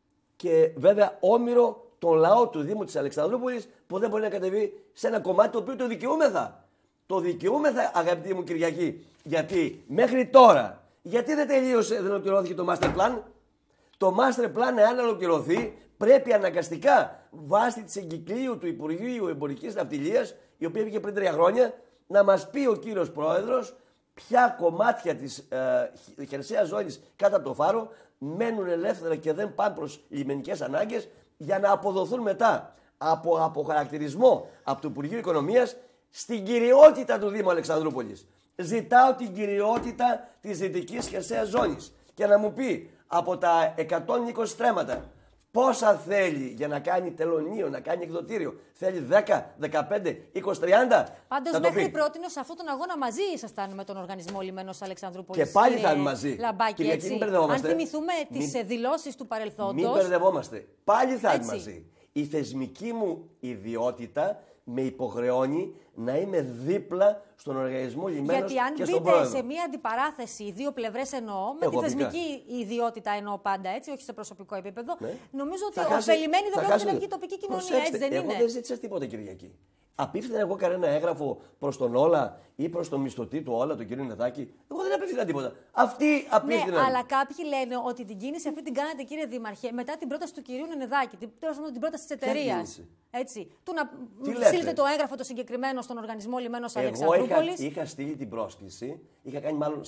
και βέβαια όμηρο τον λαό του Δήμου της Αλεξανδρούπολης, που δεν μπορεί να κατεβεί σε ένα κομμάτι το οποίο το δικαιούμεθα. Το δικαιούμεθα, αγαπητοί μου Κυριακή. Γιατί μέχρι τώρα, γιατί δεν τελείωσε, δεν ολοκληρώθηκε το Master Plan. Το Master Plan, εάν ολοκληρωθεί, πρέπει αναγκαστικά βάσει της εγκυκλίου του Υπουργείου Εμπορικής Ναυτιλίας, η οποία βγήκε πριν 3 χρόνια, να μας πει ο κύριος Πρόεδρος ποια κομμάτια της χερσαίας ζώνης κάτω από το φάρο μένουν ελεύθερα και δεν πάνε προς λιμενικές ανάγκες, για να αποδοθούν μετά από αποχαρακτηρισμό από το Υπουργείο Οικονομίας στην κυριότητα του Δήμου Αλεξανδρούπολης. Ζητάω την κυριότητα της δυτικής χερσαίας ζώνης και να μου πει από τα 120 στρέμματα πόσα θέλει για να κάνει τελωνίο, να κάνει εκδοτήριο. Θέλει 10, 15, 20, 30. Πάντως μέχρι πρότινος σε αυτόν τον αγώνα μαζί ήσασταν με τον Οργανισμό Λιμένος Αλεξανδρούπολης. Και πάλι θα είναι μαζί. Λαμπάκη, έτσι. Αν θυμηθούμε τις δηλώσεις του παρελθόντος. Μην μπερδευόμαστε. Πάλι θα είναι μαζί. Η θεσμική μου ιδιότητα με υποχρεώνει να είμαι δίπλα στον Οργανισμό Λιμένος και στον Πρόεδρο. Γιατί αν μπείτε σε μια αντιπαράθεση, οι δύο πλευρές εννοώ, με τη θεσμική ιδιότητα εννοώ πάντα, έτσι, όχι σε προσωπικό επίπεδο, ναι, νομίζω ότι ωφελημένη δεν πρόκειται να βγει η τοπική κοινωνία, έτσι δεν είναι? Εγώ δεν ζήτησα τίποτα, Κυριακή. Απίφθηνα εγώ κανένα έγγραφο προς τον Όλα ή προς τον μισθωτή του Όλα, τον κύριο Νεδάκη? Εγώ δεν απίφθηνα τίποτα. Αυτοί απίφθηναν. Ναι, αλλά κάποιοι λένε ότι την κίνηση αυτή την κάνατε, κύριε Δήμαρχε, μετά την πρόταση του κυρίου Νεδάκη, την πρόταση της εταιρείας. Έτσι. Του να στείλετε το έγγραφο το συγκεκριμένο στον Οργανισμό Λιμένος Αλεξανδρούπολης. Εγώ είχα στείλει την πρόσκληση, είχα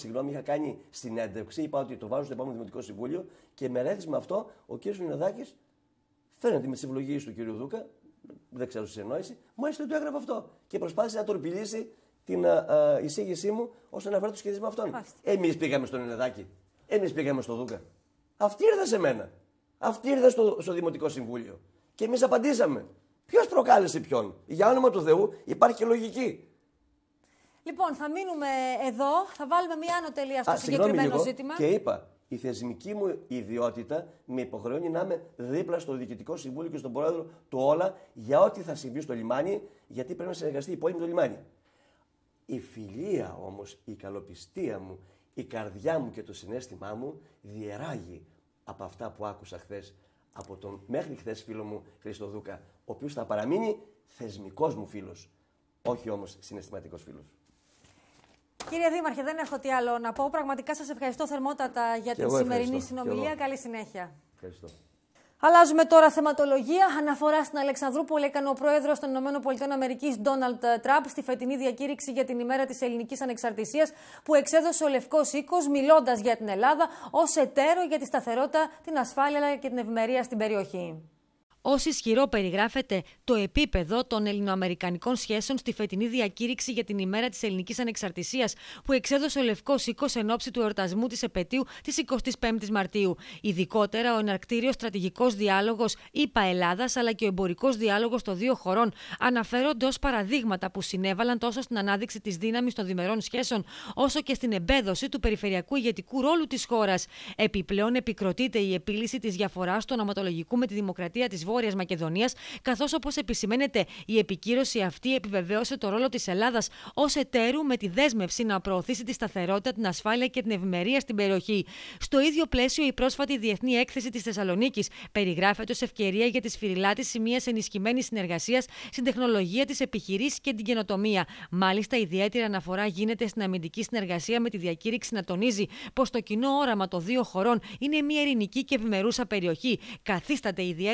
κάνει συνέντευξη, είπα ότι το βάζω στο επόμενο Δημοτικό Συμβούλιο και μελέτης με αυτό ο κύριος Νεδάκης, φαίνεται με τις ευλογίες του κύριου Δούκα, δεν ξέρω στη συνεννόηση, μου έστειλε το έγγραφο αυτό και προσπάθησε να τορπιλήσει την εισήγησή μου όσον αφορά το σχετισμό αυτών. Εμείς πήγαμε στον Νεδάκη, εμείς πήγαμε στο Δούκα. Αυτή ήρθε σε μένα. Αυτή ήρθε στο Δημοτικό Συμβούλιο. Και εμείς απαντήσαμε. Ποιος προκάλεσε ποιον? Για όνομα του Θεού υπάρχει και λογική. Λοιπόν, θα μείνουμε εδώ, θα βάλουμε μια άνω τελεία στο συγκεκριμένο ζήτημα. Και είπα, η θεσμική μου ιδιότητα με υποχρεώνει να είμαι δίπλα στο Διοικητικό Συμβούλιο και στον Πρόεδρο του Όλα για ό,τι θα συμβεί στο λιμάνι, γιατί πρέπει να συνεργαστεί η πόλη με το λιμάνι. Η φιλία όμως, η καλοπιστία μου, η καρδιά μου και το συναίσθημά μου διεράγει από αυτά που άκουσα χθες από τον μέχρι χθες φίλο μου Χρήστο Δούκα, ο οποίος θα παραμείνει θεσμικός μου φίλος, όχι όμως συναισθηματικός φίλος. Κύριε Δήμαρχε, δεν έχω τι άλλο να πω. Πραγματικά σας ευχαριστώ θερμότατα για την σημερινή συνομιλία. Καλή συνέχεια. Ευχαριστώ. Αλλάζουμε τώρα θεματολογία. Αναφορά στην Αλεξανδρούπολη έκανε ο πρόεδρος των ΗΠΑ, Ντόναλντ Τραμπ, στη φετινή διακήρυξη για την ημέρα της ελληνικής ανεξαρτησίας που εξέδωσε ο Λευκός Οίκος, μιλώντας για την Ελλάδα ως εταίρο για τη σταθερότητα, την ασφάλεια και την ευημερία στην περιοχή. Ως ισχυρό περιγράφεται το επίπεδο των ελληνοαμερικανικών σχέσεων στη φετινή διακήρυξη για την ημέρα της ελληνικής ανεξαρτησίας που εξέδωσε ο Λευκός Οίκος εν ώψη του εορτασμού της επετείου της 25ης Μαρτίου. Ειδικότερα, ο εναρκτήριος στρατηγικός διάλογος ΗΠΑ-Ελλάδας αλλά και ο εμπορικός διάλογος των δύο χωρών αναφέρονται ως παραδείγματα που συνέβαλαν τόσο στην ανάδειξη της δύναμης των διμερών σχέσεων όσο και στην εμπέδωση του περιφερειακού ηγετικού ρόλου της χώρας. Επιπλέον, επικροτείται η επίλυση της διαφοράς του ονοματολογικού με τη Δημοκρατία της Βόρειας Μακεδονίας, καθώς όπως επισημαίνεται, η επικύρωση αυτή επιβεβαίωσε το ρόλο της Ελλάδας ως εταίρου με τη δέσμευση να προωθήσει τη σταθερότητα, την ασφάλεια και την ευημερία στην περιοχή. Στο ίδιο πλαίσιο, η πρόσφατη Διεθνή Έκθεση της Θεσσαλονίκης περιγράφεται ως ευκαιρία για τη σφυριλάτηση μιας ενισχυμένης συνεργασίας στην τεχνολογία της επιχειρήσης και την καινοτομία. Μάλιστα, ιδιαίτερη αναφορά γίνεται στην αμυντική συνεργασία, με τη διακήρυξη να τονίζει πως το κοινό όραμα των δύο χωρών είναι μια ειρηνική και ευημερούσα περιοχή. Καθίσταται ιδιαίτερα εμφανή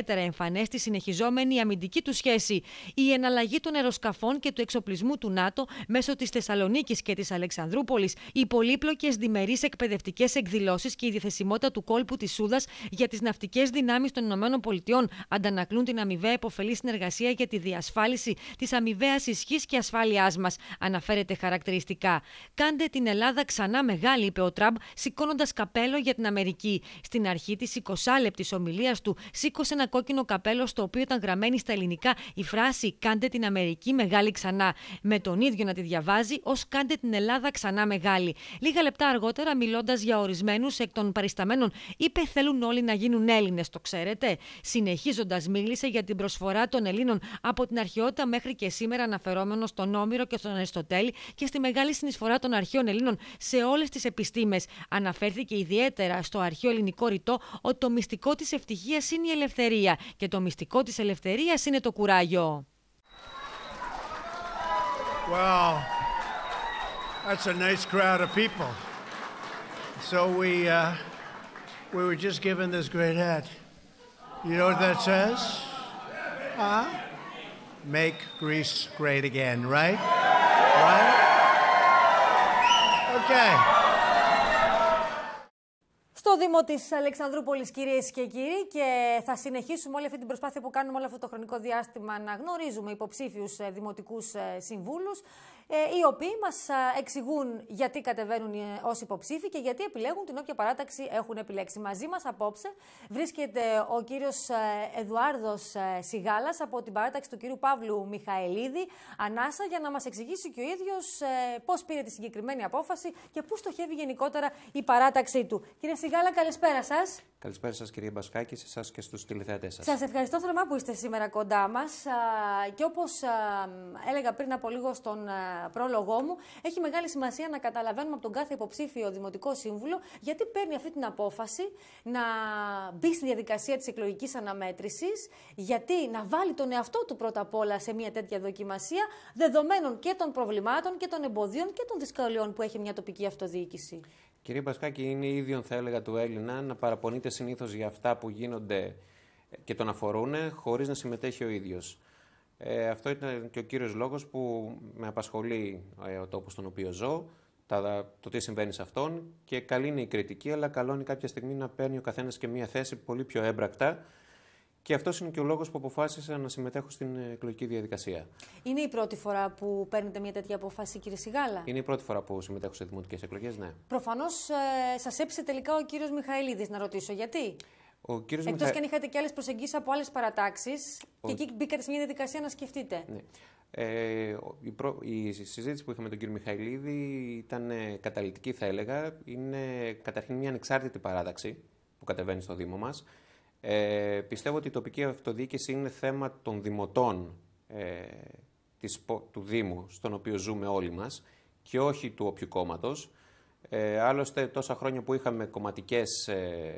εμφανές τη συνεχιζόμενη αμυντική του σχέση. Η εναλλαγή των αεροσκαφών και του εξοπλισμού του ΝΑΤΟ μέσω της Θεσσαλονίκης και της Αλεξανδρούπολης, οι πολύπλοκες διμερείς εκπαιδευτικές εκδηλώσεις και η διαθεσιμότητα του κόλπου της Σούδας για τις ναυτικές δυνάμεις των ΗΠΑ αντανακλούν την αμοιβαία υποφελή συνεργασία για τη διασφάλιση της αμοιβαίας ισχύς και ασφάλειάς μας, αναφέρεται χαρακτηριστικά. «Κάντε την Ελλάδα ξανά μεγάλη», είπε ο Τραμπ, σηκώνοντας καπέλο για την Αμερική. Στην αρχή της 20λεπτης ομιλίας του, σήκωσε ένα κόκκινο καπέλο, στο οποίο ήταν γραμμένη στα ελληνικά η φράση «Κάντε την Αμερική μεγάλη ξανά», με τον ίδιο να τη διαβάζει ως «Κάντε την Ελλάδα ξανά μεγάλη». Λίγα λεπτά αργότερα, μιλώντας για ορισμένους εκ των παρισταμένων, είπε «Θέλουν όλοι να γίνουν Έλληνες, το ξέρετε». Συνεχίζοντας, μίλησε για την προσφορά των Ελλήνων από την αρχαιότητα μέχρι και σήμερα, αναφερόμενος στον Όμηρο και στον Αριστοτέλη και στη μεγάλη συνεισφορά των αρχαίων Ελλήνων σε όλες τις επιστήμες. Αναφέρθηκε ιδιαίτερα στο αρχαίο ελληνικό ρητό ότι το μυστικό της ευτυχίας είναι η ελευθερία και το μυστικό της ελευθερίας είναι το κουράγιο. Well, that's a nice crowd of people. So we were just given this great hat. You know what that says? Make Greece great again, right? Right? Okay. Στο Δήμο της Αλεξανδρούπολης, κυρίες και κύριοι, και θα συνεχίσουμε όλη αυτή την προσπάθεια που κάνουμε όλο αυτό το χρονικό διάστημα να γνωρίζουμε υποψήφιους δημοτικούς συμβούλους, οι οποίοι μας εξηγούν γιατί κατεβαίνουν ως υποψήφοι και γιατί επιλέγουν την όποια παράταξη έχουν επιλέξει. Μαζί μας απόψε βρίσκεται ο κύριος Εδουάρδος Σιγάλας από την παράταξη του κύριου Παύλου Μιχαηλίδη, ανάσα, για να μας εξηγήσει και ο ίδιος πώς πήρε τη συγκεκριμένη απόφαση και πού στοχεύει γενικότερα η παράταξή του. Κύριε Σιγάλα, καλησπέρα σας. Καλησπέρα σας, κύριε Μπασκάκη, σε εσάς και στους τηλεθεατές σας. Σας ευχαριστώ θερμά που είστε σήμερα κοντά μας και όπως έλεγα πριν από λίγο στον πρόλογό μου, έχει μεγάλη σημασία να καταλαβαίνουμε από τον κάθε υποψήφιο δημοτικό σύμβουλο γιατί παίρνει αυτή την απόφαση να μπει στη διαδικασία της εκλογικής αναμέτρησης, γιατί να βάλει τον εαυτό του πρώτα απ' όλα σε μια τέτοια δοκιμασία, δεδομένων και των προβλημάτων και των εμποδίων και των δυσκολιών που έχει μια τοπική αυτοδιοίκηση. Κύριε Μπασκάκη, είναι ίδιον, θα έλεγα, του Έλληνα να παραπονείται συνήθως για αυτά που γίνονται και τον αφορούν χωρίς να συμμετέχει ο ίδιος. Αυτό ήταν και ο κύριος λόγος που με απασχολεί ο τόπος στον οποίο ζω, το τι συμβαίνει σε αυτόν, και καλή είναι η κριτική, αλλά καλό είναι κάποια στιγμή να παίρνει ο καθένας και μια θέση πολύ πιο έμπρακτα. Και αυτός είναι και ο λόγος που αποφάσισα να συμμετέχω στην εκλογική διαδικασία. Είναι η πρώτη φορά που παίρνετε μια τέτοια απόφαση, κύριε Σιγάλα? Είναι η πρώτη φορά που συμμετέχω σε δημοτικές εκλογές, ναι. Προφανώς σας έψησε τελικά ο κύριος Μιχαηλίδης, να ρωτήσω γιατί. Εκτός και αν είχατε και άλλες προσεγγίσεις από άλλες παρατάξεις και εκεί μπήκατε σε μια διαδικασία να σκεφτείτε. Ναι. Η συζήτηση που είχαμε με τον κύριο Μιχαηλίδη ήταν καταλυτική, θα έλεγα. Είναι καταρχήν μια ανεξάρτητη παράταξη που κατεβαίνει στο Δήμο μας. Πιστεύω ότι η τοπική αυτοδιοίκηση είναι θέμα των δημοτών του Δήμου, στον οποίο ζούμε όλοι μας, και όχι του όποιου κόμματος. Άλλωστε, τόσα χρόνια που είχαμε κομματικές,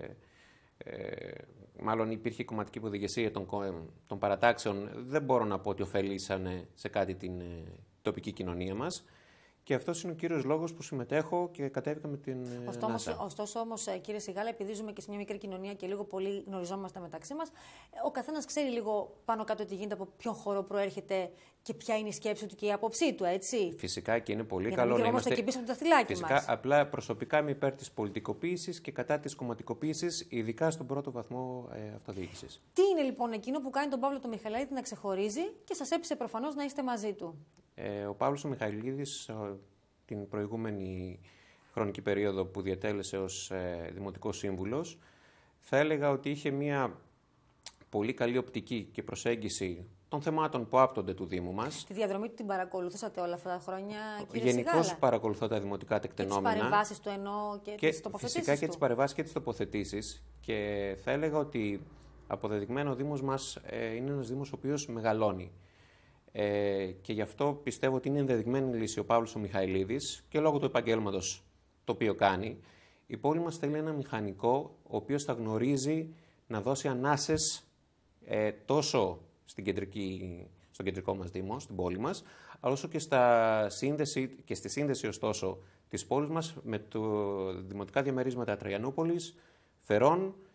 μάλλον υπήρχε κομματική υποδηγεσία των παρατάξεων, δεν μπορώ να πω ότι ωφελήσανε σε κάτι την τοπική κοινωνία μας. Και αυτός είναι ο κύριος λόγος που συμμετέχω και κατέβηκα με την ΝΑΣΑ. Ωστόσο, όμως, κύριε Σιγάλα, επειδή ζούμε και σε μια μικρή κοινωνία και λίγο πολύ γνωριζόμαστε μεταξύ μας, ο καθένας ξέρει λίγο πάνω κάτω τι γίνεται, από ποιον χώρο προέρχεται και ποια είναι η σκέψη του και η άποψή του, έτσι. Φυσικά, και είναι πολύ για καλό να είμαστε και πίσω από το δαχτυλάκι φυσικά, μας. Απλά προσωπικά είμαι υπέρ της πολιτικοποίησης και κατά της κομματικοποίησης, ειδικά στον πρώτο βαθμό αυτοδιοίκησης. Τι είναι λοιπόν εκείνο που κάνει τον Παύλο τον Μιχαηλίδη να ξεχωρίζει και σας έπεισε προφανώς να είστε μαζί του? Ο Παύλος ο Μιχαηλίδης, την προηγούμενη χρονική περίοδο που διατέλεσε ως Δημοτικός Σύμβουλος, θα έλεγα ότι είχε μια πολύ καλή οπτική και προσέγγιση των θεμάτων που άπτονται του Δήμου μας. Τη διαδρομή του την παρακολουθούσατε όλα αυτά τα χρόνια, κύριε Σιγάλα? Γενικώς παρακολουθώ τα δημοτικά τεκτενόμενα. Και τις παρεμβάσεις του εννοώ και τις τοποθετήσεις φυσικά του. Και τις παρεμβάσεις και τις τοποθετήσεις. Και θα έλεγα ότι αποδεδειγμένο ο Δήμος μας είναι ένας Δήμος ο οποίος μεγαλώνει. Και γι' αυτό πιστεύω ότι είναι ενδεδειγμένη λύση ο Παύλος ο Μιχαηλίδης και λόγω του επαγγέλματος το οποίο κάνει. Η πόλη μας θέλει ένα μηχανικό ο οποίος θα γνωρίζει να δώσει ανάσες τόσο στον κεντρικό μας Δήμο, στην πόλη μας, αλλά όσο και στη σύνδεση ωστόσο της πόλης μας με το δημοτικά διαμερίσματα Τραϊανούπολης, Φερών και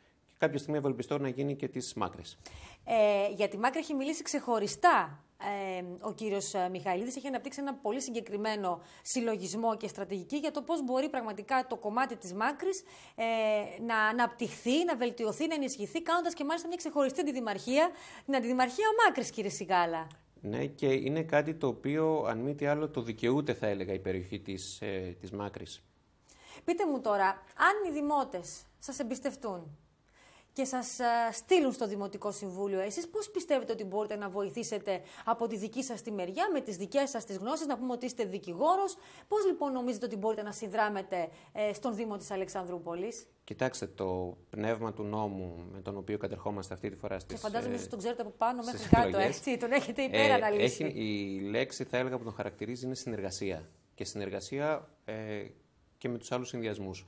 κάποια στιγμή ευελπιστώ να γίνει και της Μάκρης. Για τη Μάκρη έχει μιλήσει ξεχωριστά ο κύριος Μιχαηλίδης. Έχει αναπτύξει ένα πολύ συγκεκριμένο συλλογισμό και στρατηγική για το πώς μπορεί πραγματικά το κομμάτι της Μάκρης να αναπτυχθεί, να βελτιωθεί, να ενισχυθεί, κάνοντας και μάλιστα μια ξεχωριστή αντιδημαρχία, την αντιδημαρχία Μάκρης, κύριε Σιγάλα. Ναι, και είναι κάτι το οποίο, αν μη τι άλλο, το δικαιούται, θα έλεγα, η περιοχή της Μάκρης. Πείτε μου τώρα, αν οι δημότες σας εμπιστευτούν και σας στείλουν στο Δημοτικό Συμβούλιο, εσείς πώς πιστεύετε ότι μπορείτε να βοηθήσετε από τη δική σας τη μεριά, με τις δικές σας τις γνώσεις, να πούμε ότι είστε δικηγόρος, πώς λοιπόν νομίζετε ότι μπορείτε να συνδράμετε στον Δήμο της Αλεξανδρούπολης? Κοιτάξτε, το πνεύμα του νόμου με τον οποίο κατερχόμαστε αυτή τη φορά στις. Και φαντάζομαι ότι τον ξέρετε από πάνω μέχρι κάτω, έτσι. Τον έχετε υπεραναλύσει. Η λέξη, θα έλεγα, που τον χαρακτηρίζει είναι συνεργασία. Και συνεργασία και με τους άλλους συνδυασμούς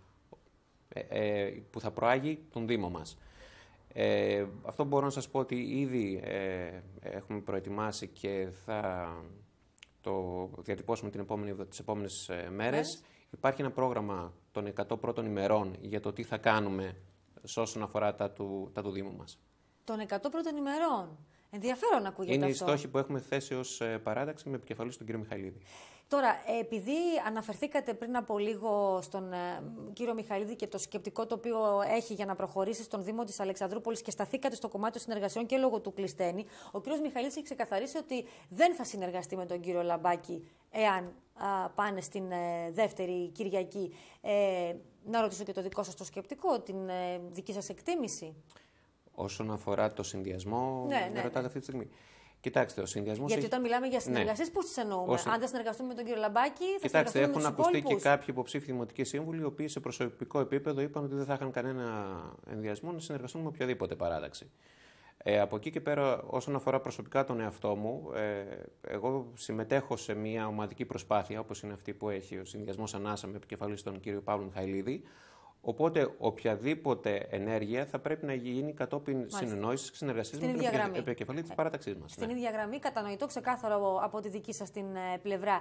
που θα προάγει τον Δήμο μας. Αυτό μπορώ να σας πω ότι ήδη έχουμε προετοιμάσει και θα το διατυπώσουμε τις επόμενες μέρες. Υπάρχει ένα πρόγραμμα των 100 πρώτων ημερών για το τι θα κάνουμε όσον αφορά τα του Δήμου μας. Των 100 πρώτων ημερών. Ενδιαφέρον ακούγεται αυτό. Είναι αυτό. οι στόχοι που έχουμε θέσει ως παράταξη με επικεφαλής τον κύριο Μιχαηλίδη. Τώρα, επειδή αναφερθήκατε πριν από λίγο στον κύριο Μιχαηλίδη και το σκεπτικό το οποίο έχει για να προχωρήσει στον Δήμο της Αλεξανδρούπολης και σταθήκατε στο κομμάτι των συνεργασιών και λόγω του Κλειστένη, ο κύριος Μιχαηλίδης έχει ξεκαθαρίσει ότι δεν θα συνεργαστεί με τον κύριο Λαμπάκη εάν πάνε στην δεύτερη Κυριακή. Να ρωτήσω και το δικό σας το σκεπτικό, την δική σας εκτίμηση. Όσον αφορά το συνδυασμό, ναι. ρωτάτε αυτή τη στιγμή. Κοιτάξτε, ο συνδυασμός. Γιατί όταν μιλάμε για συνεργασίες, πώς τις εννοούμε? Αν δεν συνεργαστούμε με τον κύριο Λαμπάκη, θα συνεργαστούμε με τους υπόλοιπους. Έχουν ακουστεί και κάποιοι υποψήφοι δημοτικοί σύμβουλοι, οι οποίοι σε προσωπικό επίπεδο είπαν ότι δεν θα είχαν κανένα ενδιασμό να συνεργαστούν με οποιαδήποτε παράταξη. Από εκεί και πέρα, όσον αφορά προσωπικά τον εαυτό μου, εγώ συμμετέχω σε μια ομαδική προσπάθεια, όπως είναι αυτή που έχει ο συνδυασμός Ανάσα με επικεφαλής τον κύριο Παύλο Μιχαηλίδη. Οπότε, οποιαδήποτε ενέργεια θα πρέπει να γίνει κατόπιν συνεννόησης και συνεργασίας με την επικεφαλή της παράταξής μας. Στην ίδια γραμμή, κατανοητό, ξεκάθαρο από τη δική σας την πλευρά.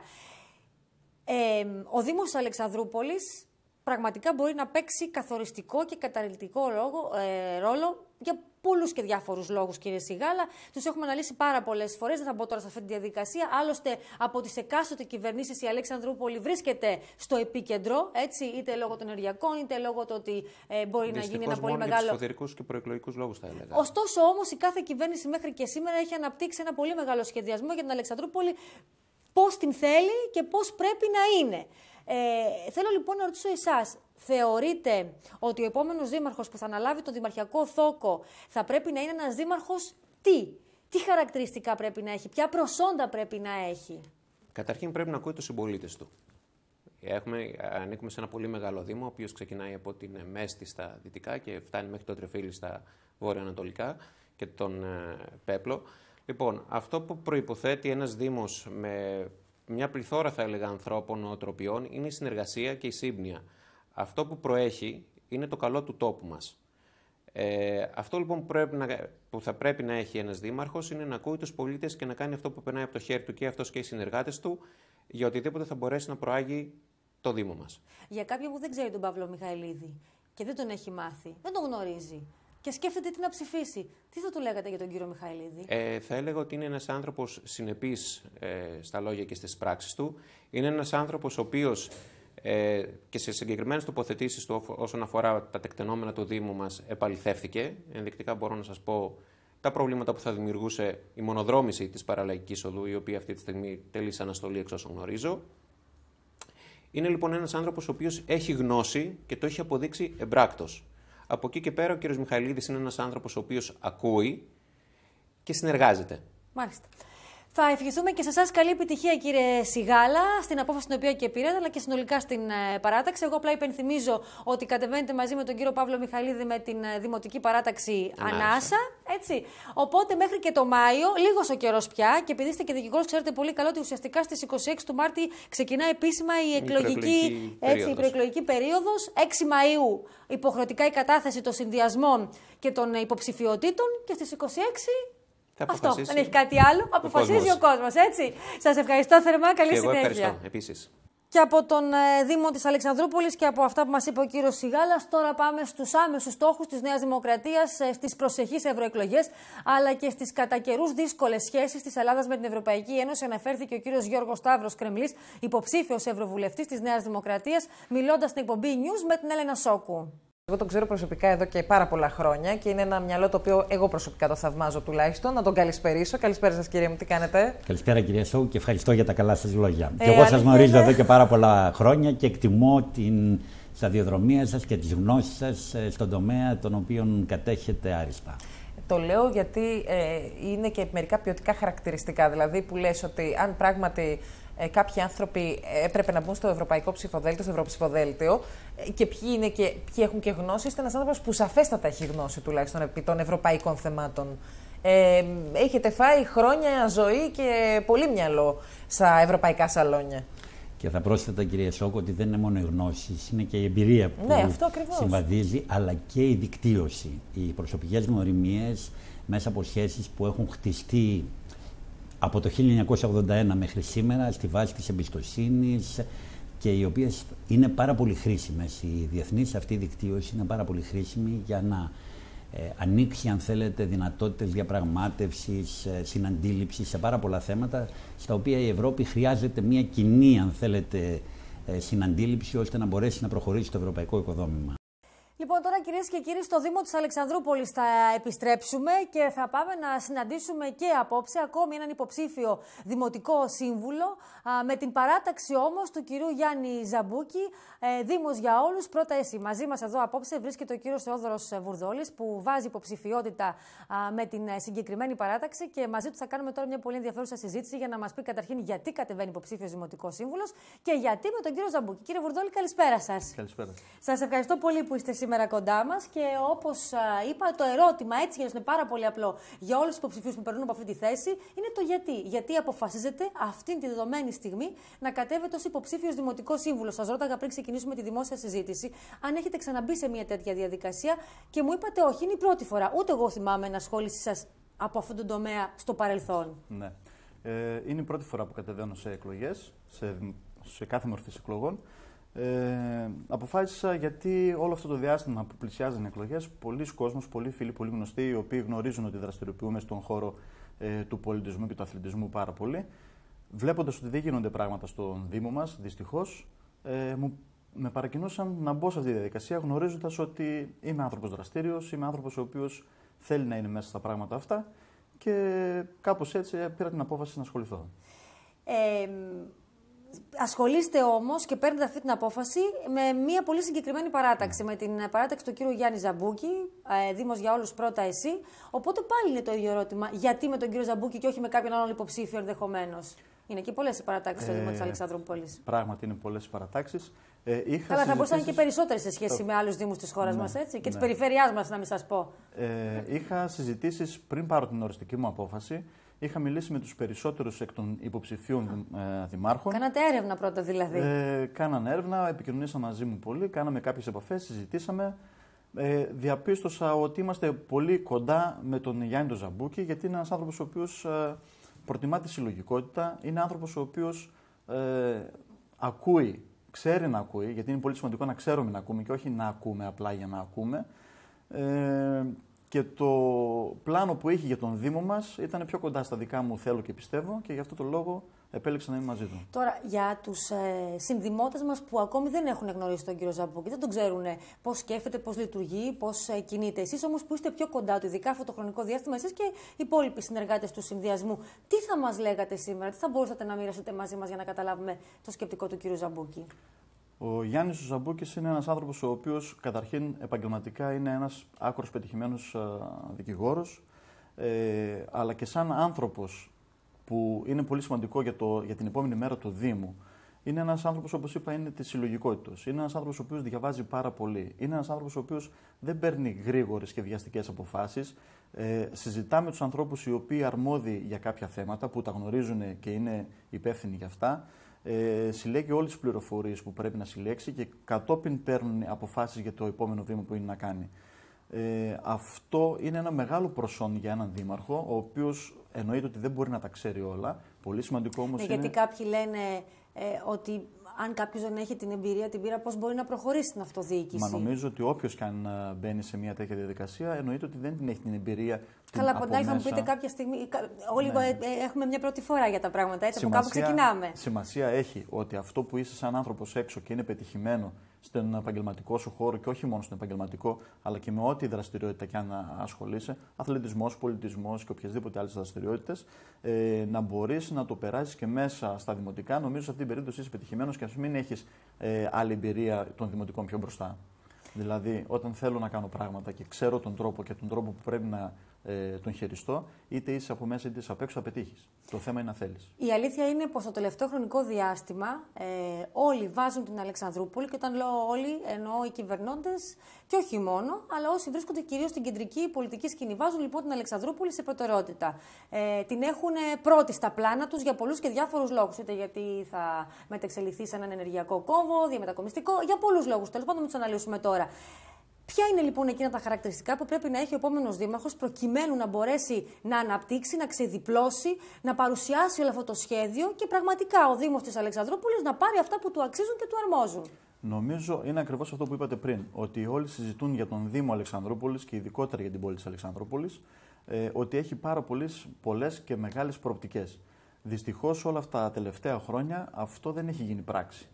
Ο Δήμος Αλεξανδρούπολης πραγματικά μπορεί να παίξει καθοριστικό και καταλυτικό ρόλο για πολλούς και διάφορους λόγους, κύριε Σιγάλα. Τους έχουμε αναλύσει πάρα πολλές φορές, δεν θα μπω τώρα σε αυτή τη διαδικασία. Άλλωστε, από τις εκάστοτε κυβερνήσεις η Αλεξανδρούπολη βρίσκεται στο επίκεντρο, έτσι, είτε λόγω των ενεργειακών, είτε λόγω του ότι μπορεί να γίνει ένα πολύ μεγάλο. Για εσωτερικούς και προεκλογικούς λόγους, θα έλεγα. Ωστόσο, όμως, η κάθε κυβέρνηση μέχρι και σήμερα έχει αναπτύξει ένα πολύ μεγάλο σχεδιασμό για την Αλεξανδρούπολη, πώς την θέλει και πώς πρέπει να είναι. Θέλω λοιπόν να ρωτήσω εσάς, θεωρείτε ότι ο επόμενος δήμαρχος που θα αναλάβει τον δημαρχιακό θόκο θα πρέπει να είναι ένας δήμαρχος τι χαρακτηριστικά πρέπει να έχει, ποια προσόντα πρέπει να έχει? Καταρχήν πρέπει να ακούει τους συμπολίτες του. Ανήκουμε σε ένα πολύ μεγάλο δήμο, ο οποίος ξεκινάει από την Μέστη στα δυτικά και φτάνει μέχρι το Τρεφίλι στα βόρεια-ανατολικά και τον Πέπλο. Λοιπόν, αυτό που προϋποθέτει ένας δήμος με μια πληθώρα, θα έλεγα, ανθρώπων, νοοτροπιών, είναι η συνεργασία και η σύμπνοια. Αυτό που προέχει είναι το καλό του τόπου μας. Αυτό λοιπόν που θα πρέπει να έχει ένας δήμαρχος είναι να ακούει τους πολίτες και να κάνει αυτό που περνάει από το χέρι του και αυτός και οι συνεργάτες του για οτιδήποτε θα μπορέσει να προάγει το Δήμο μας. Για κάποιον που δεν ξέρει τον Παύλο Μιχαηλίδη και δεν τον έχει μάθει, δεν τον γνωρίζει και σκέφτεται τι να ψηφίσει, τι θα του λέγατε για τον κύριο Μιχαηλίδη? Θα έλεγα ότι είναι ένας άνθρωπος συνεπής στα λόγια και στις πράξεις του. Είναι ένας άνθρωπος ο οποίος και σε συγκεκριμένες τοποθετήσεις του όσον αφορά τα τεκτενόμενα του Δήμου μας επαληθεύθηκε. Ενδεικτικά μπορώ να σας πω τα προβλήματα που θα δημιουργούσε η μονοδρόμηση της παραλλαγικής οδού, η οποία αυτή τη στιγμή τελεί σε αναστολή εξ όσων γνωρίζω. Είναι λοιπόν ένας άνθρωπος ο οποίος έχει γνώση και το έχει αποδείξει εμπράκτος. Από εκεί και πέρα ο κ. Μιχαηλίδης είναι ένας άνθρωπος ο οποίος ακούει και συνεργάζεται. Μάλιστα. Θα ευχηθούμε και σε εσάς καλή επιτυχία, κύριε Σιγάλα, στην απόφαση την οποία και πήρατε, αλλά και συνολικά στην παράταξη. Εγώ απλά υπενθυμίζω ότι κατεβαίνετε μαζί με τον κύριο Παύλο Μιχαηλίδη με την Δημοτική Παράταξη Ανάσα. Έτσι. Οπότε μέχρι και το Μάιο, λίγος ο καιρός πια, και επειδή είστε και δικηγόρος, ξέρετε πολύ καλά ότι ουσιαστικά στις 26 του Μάρτη ξεκινά επίσημα η προεκλογική περίοδος. 6 Μαΐου υποχρεωτικά η κατάθεση των συνδυασμών και των υποψηφιωτήτων και στις 26. Αυτό, δεν έχει κάτι άλλο. Αποφασίζει ο κόσμος, έτσι. Σας ευχαριστώ θερμά. Καλή συνέχεια. Εγώ ευχαριστώ, επίσης. Και από τον Δήμο της Αλεξανδρούπολης και από αυτά που μας είπε ο κύριος Σιγάλας, τώρα πάμε στους άμεσους στόχους της Νέας Δημοκρατίας στις προσεχείς ευρωεκλογές, αλλά και στις κατά καιρούς δύσκολες σχέσεις της Ελλάδας με την Ευρωπαϊκή Ένωση. Αναφέρθηκε ο κύριος Γιώργος Σταύρος Κρεμλής, υποψήφιος ευρωβουλευτής της Νέας Δημοκρατίας, μιλώντας στην εκπομπή News με την Έλενα Σόκου. Εγώ τον ξέρω προσωπικά εδώ και πάρα πολλά χρόνια και είναι ένα μυαλό το οποίο εγώ προσωπικά το θαυμάζω τουλάχιστον. Να τον καλησπερίσω. Καλησπέρα σας, κυρία μου, τι κάνετε? Καλησπέρα, κυρία Σόου, και ευχαριστώ για τα καλά σας λόγια. Και εγώ σας γνωρίζω εδώ και πάρα πολλά χρόνια και εκτιμώ την σταδιοδρομία σας και τις γνώσεις σας στον τομέα τον οποίον κατέχετε άριστα. Το λέω γιατί είναι και μερικά ποιοτικά χαρακτηριστικά. Δηλαδή που λες ότι αν πράγματι κάποιοι άνθρωποι έπρεπε να μπουν στο ευρωπαϊκό ψηφοδέλτιο, στο ευρωψηφοδέλτιο, και ποιοι είναι και ποιοι έχουν και γνώση, είστε ένας άνθρωπος που σαφέστατα έχει γνώση τουλάχιστον επί των ευρωπαϊκών θεμάτων. Έχετε φάει χρόνια ζωή και πολύ μυαλό στα ευρωπαϊκά σαλόνια. Και θα πρόσθετα, κυρία Σόκο, ότι δεν είναι μόνο οι γνώσεις, είναι και η εμπειρία που συμβαδίζει, αλλά και η δικτύωση. Οι προσωπικές γνωριμίες μέσα από σχέσεις που έχουν χτιστεί από το 1981 μέχρι σήμερα στη βάση της εμπιστοσύνης και οι οποίες είναι πάρα πολύ χρήσιμες. Η διεθνής αυτή δικτύωση είναι πάρα πολύ χρήσιμη για να ανοίξει, αν θέλετε, δυνατότητες διαπραγμάτευσης, συναντήληψης σε πάρα πολλά θέματα, στα οποία η Ευρώπη χρειάζεται μια κοινή, αν θέλετε, συναντήληψη, ώστε να μπορέσει να προχωρήσει το ευρωπαϊκό οικοδόμημα. Λοιπόν, τώρα κυρίες και κύριοι, στο Δήμο της Αλεξανδρούπολης θα επιστρέψουμε και θα πάμε να συναντήσουμε και απόψε ακόμη έναν υποψήφιο δημοτικό σύμβουλο, με την παράταξη όμως του κυρίου Γιάννη Ζαμπούκη, Δήμος για όλους, πρώτα ΕΣΥ. Μαζί μας εδώ απόψε βρίσκεται ο κύριος Θεόδωρος Βουρδόλης, που βάζει υποψηφιότητα με την συγκεκριμένη παράταξη, και μαζί του θα κάνουμε τώρα μια πολύ ενδιαφέρουσα συζήτηση για να μας πει καταρχήν γιατί κατεβαίνει υποψήφιος δημοτικός σύμβουλος και γιατί με τον κύριο Ζαμπούκη. Κύριε Βουρδόλη, καλησπέρα σας. Καλησπέρα. Σας ευχαριστώ πολύ που είστε σήμερα κοντά μας, και όπως είπα, το ερώτημα, έτσι για να είναι πάρα πολύ απλό για όλους τους υποψηφίους που περνούν από αυτή τη θέση, είναι το γιατί. Γιατί αποφασίζετε αυτή τη δεδομένη στιγμή να κατέβετε ως υποψήφιος δημοτικός σύμβουλος? Σας ρώταγα πριν ξεκινήσουμε τη δημόσια συζήτηση αν έχετε ξαναμπεί σε μια τέτοια διαδικασία και μου είπατε όχι, είναι η πρώτη φορά. Ούτε εγώ θυμάμαι ενασχόληση σας από αυτόν τον τομέα στο παρελθόν. Ναι. Είναι η πρώτη φορά που κατεβαίνω σε εκλογές, σε κάθε μορφή εκλογών. Αποφάσισα γιατί όλο αυτό το διάστημα που πλησιάζουν οι εκλογές, πολλοί κόσμος, πολλοί φίλοι, πολλοί γνωστοί, οι οποίοι γνωρίζουν ότι δραστηριοποιούμε στον χώρο του πολιτισμού και του αθλητισμού πάρα πολύ, βλέποντας ότι δεν γίνονται πράγματα στον Δήμο μας, δυστυχώς, με παρακινούσαν να μπω σε αυτή τη διαδικασία, γνωρίζοντας ότι είμαι άνθρωπος δραστήριος, είμαι άνθρωπος ο οποίος θέλει να είναι μέσα στα πράγματα αυτά, και κάπως έτσι πήρα την απόφαση να ασχοληθώ. Ασχολείστε όμως και παίρνετε αυτή την απόφαση με μια πολύ συγκεκριμένη παράταξη, με την παράταξη του κύριου Γιάννη Ζαμπούκη, Δήμος για όλους, πρώτα ΕΣΥ. Οπότε πάλι είναι το ίδιο ερώτημα. Γιατί με τον κύριο Ζαμπούκη και όχι με κάποιον άλλον υποψήφιο ενδεχομένως? Είναι και πολλές οι παρατάξεις στο Δήμο της Αλεξανδρούπολης. Πράγματι είναι πολλές οι παρατάξεις. Καλά, θα μπορούσαν και περισσότερες σε σχέση με άλλους δήμους της χώρας μας, έτσι, και της περιφερειάς μας, να μην σας πω. Είχα συζητήσεις πριν πάρω την οριστική μου απόφαση. Είχα μιλήσει με τους περισσότερους εκ των υποψηφίων δημάρχων. Κάνατε έρευνα πρώτα δηλαδή? Κάνανε έρευνα, επικοινωνήσαν μαζί μου πολύ, κάναμε κάποιες επαφές, συζητήσαμε. Διαπίστωσα ότι είμαστε πολύ κοντά με τον Γιάννη τον Ζαμπούκη, γιατί είναι ένας άνθρωπος ο οποίος προτιμά τη συλλογικότητα, είναι άνθρωπος ο οποίος ακούει, ξέρει να ακούει, γιατί είναι πολύ σημαντικό να ξέρουμε να ακούμε και όχι να ακούμε απλά για να ακούμε. Και το πλάνο που είχε για τον Δήμο μας ήταν πιο κοντά στα δικά μου θέλω και πιστεύω, και γι' αυτό το λόγο επέλεξα να είμαι μαζί του. Τώρα, για τους συνδημότες μας που ακόμη δεν έχουν γνωρίσει τον κύριο Ζαμπούκη, δεν τον ξέρουν πώς σκέφτεται, πώς λειτουργεί, πώς κινείται. Εσείς όμως που είστε πιο κοντά του, ειδικά αυτό το χρονικό διάστημα, εσείς και οι υπόλοιποι συνεργάτες του συνδυασμού, τι θα μας λέγατε σήμερα, τι θα μπορούσατε να μοιραστείτε μαζί μας για να καταλάβουμε το σκεπτικό του κύριου Ζαμπούκη? Ο Γιάννης ο Ζαμπούκης είναι ένας άνθρωπος ο οποίος καταρχήν επαγγελματικά είναι ένας άκρος πετυχημένος δικηγόρος, αλλά και σαν άνθρωπος, που είναι πολύ σημαντικό για την επόμενη μέρα του Δήμου. Είναι ένας άνθρωπος, όπως είπα, είναι της συλλογικότητας. Είναι ένας άνθρωπος ο οποίος διαβάζει πάρα πολύ. Είναι ένας άνθρωπος ο οποίος δεν παίρνει γρήγορες και βιαστικές αποφάσεις. Συζητά με τους ανθρώπους οι οποίοι αρμόδιοι για κάποια θέματα, που τα γνωρίζουν και είναι υπεύθυνοι για αυτά. Συλλέγει όλες τις πληροφορίες που πρέπει να συλλέξει και κατόπιν παίρνουν αποφάσεις για το επόμενο βήμα που είναι να κάνει. Αυτό είναι ένα μεγάλο προσόν για έναν δήμαρχο, ο οποίος εννοείται ότι δεν μπορεί να τα ξέρει όλα. Πολύ σημαντικό όμως είναι... Γιατί κάποιοι λένε ότι αν κάποιος δεν έχει την εμπειρία, την πείρα, πώς μπορεί να προχωρήσει στην αυτοδιοίκηση? Μα νομίζω ότι όποιος και αν μπαίνει σε μια τέτοια διαδικασία, εννοείται ότι δεν την έχει την εμπειρία. Καλά, από την άλλη θα μου πείτε κάποια στιγμή. Όλοι έχουμε μια πρώτη φορά για τα πράγματα, έτσι. Από κάπου ξεκινάμε. Σημασία έχει ότι αυτό που είσαι σαν άνθρωπος έξω και είναι πετυχημένο στον επαγγελματικό σου χώρο και όχι μόνο στον επαγγελματικό, αλλά και με ό,τι δραστηριότητα και αν ασχολείσαι, αθλητισμός, πολιτισμός και οποιασδήποτε άλλες δραστηριότητες, να μπορείς να το περάσεις και μέσα στα δημοτικά. Νομίζω σε αυτή την περίπτωση είσαι πετυχημένος και ας μην έχεις άλλη εμπειρία των δημοτικών πιο μπροστά. Δηλαδή, όταν θέλω να κάνω πράγματα και ξέρω τον τρόπο και τον τρόπο που πρέπει να τον χειριστώ, είτε είσαι από μέσα είτε είσαι απ' έξω, θα πετύχεις. Το θέμα είναι να θέλεις. Η αλήθεια είναι πως το τελευταίο χρονικό διάστημα όλοι βάζουν την Αλεξανδρούπολη, και όταν λέω όλοι εννοώ οι κυβερνώντες και όχι μόνο, αλλά όσοι βρίσκονται κυρίως στην κεντρική πολιτική σκηνή. Βάζουν λοιπόν την Αλεξανδρούπολη σε προτεραιότητα. Την έχουν πρώτη στα πλάνα τους για πολλούς και διάφορους λόγους. Είτε γιατί θα μετεξελιχθεί σε έναν ενεργειακό κόμβο, διαμετακομιστικό, για πολλούς λόγους. Τέλος πάντων, μην τους αναλύσουμε τώρα. Ποια είναι λοιπόν εκείνα τα χαρακτηριστικά που πρέπει να έχει ο επόμενος δήμαρχος προκειμένου να μπορέσει να αναπτύξει, να ξεδιπλώσει, να παρουσιάσει όλο αυτό το σχέδιο και πραγματικά ο Δήμος της Αλεξανδρούπολης να πάρει αυτά που του αξίζουν και του αρμόζουν? Νομίζω είναι ακριβώς αυτό που είπατε πριν, ότι όλοι συζητούν για τον Δήμο Αλεξανδρούπολης και ειδικότερα για την πόλη της Αλεξανδρούπολης, ότι έχει πάρα πολλές και μεγάλες προοπτικές. Δυστυχώς όλα αυτά τα τελευταία χρόνια αυτό δεν έχει γίνει πράξη.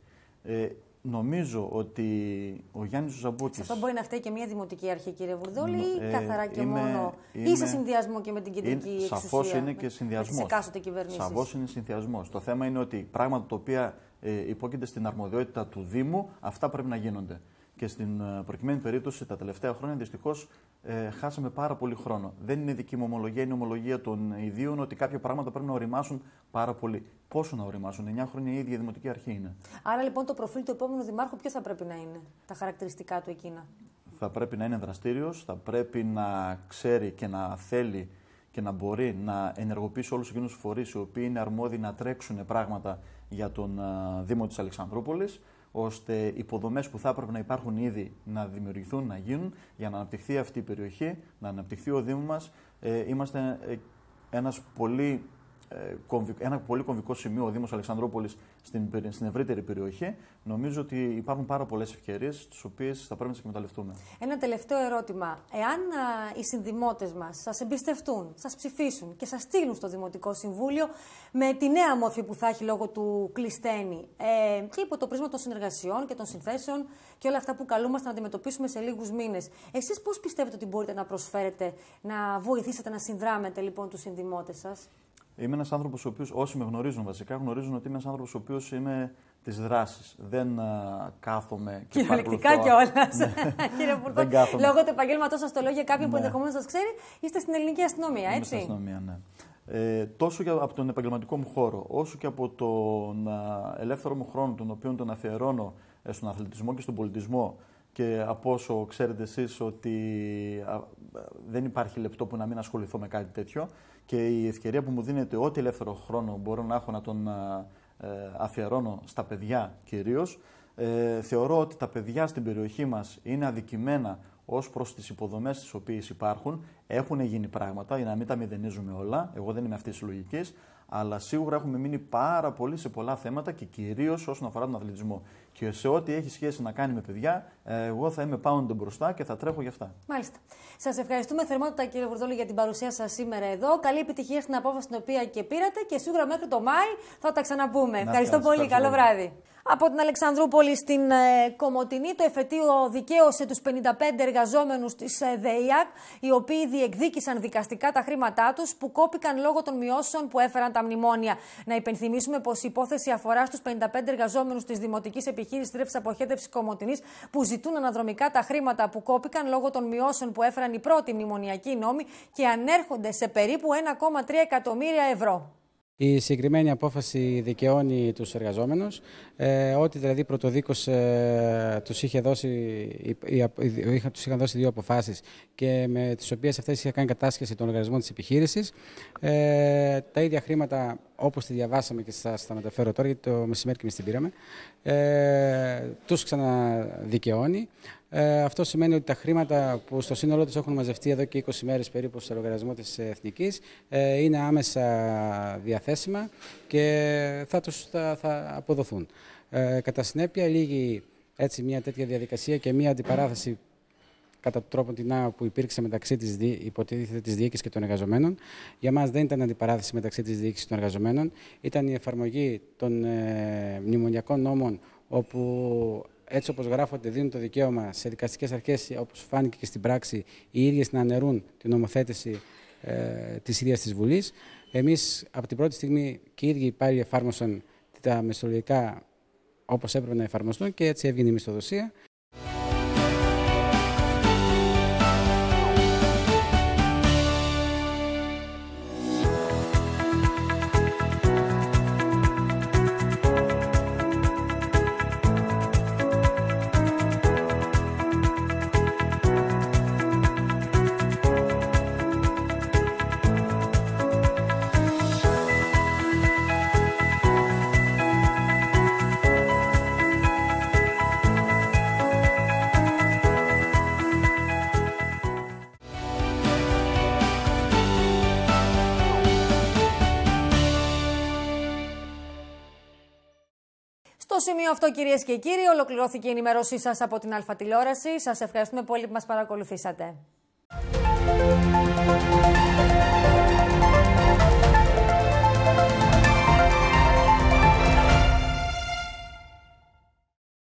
Νομίζω ότι ο Γιάννης Ζαμπούκης... Σε αυτό μπορεί να φταίει και μια δημοτική αρχή, κύριε Βουρδόλη, ή καθαρά και μόνο, ή σε συνδυασμό και με την κεντρική εξουσία? Σαφώς είναι και συνδυασμός. Σαφώς είναι συνδυασμός. Το θέμα είναι ότι πράγματα τα οποία υπόκειται στην αρμοδιότητα του Δήμου, αυτά πρέπει να γίνονται. Και στην προκειμένη περίπτωση, τα τελευταία χρόνια, δυστυχώς, χάσαμε πάρα πολύ χρόνο. Δεν είναι δική μου ομολογία, είναι ομολογία των ιδίων ότι κάποια πράγματα πρέπει να οριμάσουν πάρα πολύ. Πόσο να οριμάσουν, 9 χρόνια η ίδια δημοτική αρχή είναι. Άρα λοιπόν το προφίλ του επόμενου δημάρχου ποιο θα πρέπει να είναι, τα χαρακτηριστικά του εκείνα? Θα πρέπει να είναι δραστήριος, θα πρέπει να ξέρει και να θέλει και να μπορεί να ενεργοποιήσει όλους εκείνους τους φορείς οι οποίοι είναι αρμόδιοι να τρέξουν πράγματα για τον Δήμο της Αλεξανδρούπολης, ώστε οι υποδομές που θα έπρεπε να υπάρχουν ήδη να δημιουργηθούν, να γίνουν, για να αναπτυχθεί αυτή η περιοχή, να αναπτυχθεί ο Δήμος μας. Είμαστε ένα πολύ κομβικό σημείο, ο Δήμος Αλεξανδρούπολης, στην ευρύτερη περιοχή. Νομίζω ότι υπάρχουν πάρα πολλές ευκαιρίες, τις οποίες θα πρέπει να τις εκμεταλλευτούμε. Ένα τελευταίο ερώτημα. Εάν οι συνδημότες μας σας εμπιστευτούν, σας ψηφίσουν και σας στείλουν στο Δημοτικό Συμβούλιο με τη νέα μορφή που θα έχει λόγω του κλειστένη και υπό το πρίσμα των συνεργασιών και των συνθέσεων και όλα αυτά που καλούμαστε να αντιμετωπίσουμε σε λίγους μήνες, εσείς πώς πιστεύετε ότι μπορείτε να προσφέρετε, να βοηθήσετε, να συνδράμετε λοιπόν τους συνδημότες σας? Είμαι ένας άνθρωπος ο οποίος, όσοι με γνωρίζουν βασικά, γνωρίζουν ότι είμαι ένας άνθρωπος ο οποίος είμαι της δράσης. Δεν κάθομαι και κυριολεκτικά κιόλας. Κύριε Βουρδόλη, λόγω του επαγγέλματός σας, το λέω για κάποιον που ενδεχομένως σας ξέρει, είστε στην ελληνική αστυνομία, έτσι? Είμαι στην αστυνομία, ναι. Τόσο και από τον επαγγελματικό μου χώρο, όσο και από τον ελεύθερο μου χρόνο, τον οποίο τον αφιερώνω στον αθλητισμό και στον πολιτισμό, και από όσο ξέρετε εσείς ότι δεν υπάρχει λεπτό που να μην ασχοληθώ με κάτι τέτοιο, και η ευκαιρία που μου δίνεται ό,τι ελεύθερο χρόνο μπορώ να έχω να τον αφιερώνω στα παιδιά κυρίως, θεωρώ ότι τα παιδιά στην περιοχή μας είναι αδικημένα ως προς τις υποδομές τις οποίες υπάρχουν. Έχουν γίνει πράγματα, για να μην τα μηδενίζουμε όλα, εγώ δεν είμαι αυτής της λογικής, αλλά σίγουρα έχουμε μείνει πάρα πολύ σε πολλά θέματα και κυρίως όσον αφορά τον αθλητισμό. Και σε ό,τι έχει σχέση να κάνει με παιδιά, εγώ θα είμαι πάοντε μπροστά και θα τρέχω για αυτά. Μάλιστα. Σας ευχαριστούμε θερμότατα, κύριε Βουρδόλη, για την παρουσία σας σήμερα εδώ. Καλή επιτυχία στην απόφαση την οποία και πήρατε και σίγουρα μέχρι το Μάη θα τα ξαναπούμε. Ευχαριστώ πολύ. Καλό βράδυ. Από την Αλεξανδρούπολη στην Κομοτηνή, το εφετείο δικαίωσε τους 55 εργαζόμενους της ΔΕΙΑΚ, οι οποίοι διεκδίκησαν δικαστικά τα χρήματά τους που κόπηκαν λόγω των μειώσεων που έφεραν τα μνημόνια. Να υπενθυμίσουμε πως η υπόθεση αφορά στους 55 εργαζόμενους της Δημοτικής Επιχείρησης Τρέφης Αποχέτευσης Κομοτηνής που ζητούν αναδρομικά τα χρήματα που κόπηκαν λόγω των μειώσεων που έφεραν οι πρώτοι μνημονιακοί νόμοι και ανέρχονται σε περίπου 1,3 εκατομμύρια ευρώ. Η συγκεκριμένη απόφαση δικαιώνει τους εργαζόμενους, ότι δηλαδή πρωτοδίκως τους είχαν δώσει δύο αποφάσεις και με τις οποίες αυτές είχε κάνει κατάσχεση των εργαζομένων της επιχείρησης. Τα ίδια χρήματα, όπως τη διαβάσαμε και σας τα μεταφέρω τώρα, γιατί το μεσημέρι και εμείς την πήραμε, τους ξαναδικαιώνει. Αυτό σημαίνει ότι τα χρήματα που στο σύνολό τους έχουν μαζευτεί εδώ και 20 μέρες περίπου στο λογαριασμό της Εθνικής είναι άμεσα διαθέσιμα και θα αποδοθούν. Κατά συνέπεια, λύγει έτσι μια τέτοια διαδικασία και μια αντιπαράθεση κατά τον τρόπο που υπήρξε μεταξύ της διοίκησης και των εργαζομένων. Για μας δεν ήταν αντιπαράθεση μεταξύ της διοίκησης και των εργαζομένων. Ήταν η εφαρμογή των μνημονιακών νόμων, όπου έτσι όπως γράφονται δίνουν το δικαίωμα σε δικαστικές αρχές, όπως φάνηκε και στην πράξη, οι ίδιες να αναιρούν την νομοθέτηση της ίδιας της Βουλής. Εμείς από την πρώτη στιγμή και οι ίδιοι υπάλληλοι εφάρμοσαν τα μισθολογικά όπως έπρεπε να εφαρμοστούν και έτσι έβγαινε η μισθοδοσία. Στο σημείο αυτό, κυρίες και κύριοι, ολοκληρώθηκε η ενημέρωσή σας από την Αλφα Τηλεόραση. Σας ευχαριστούμε πολύ που μας παρακολουθήσατε.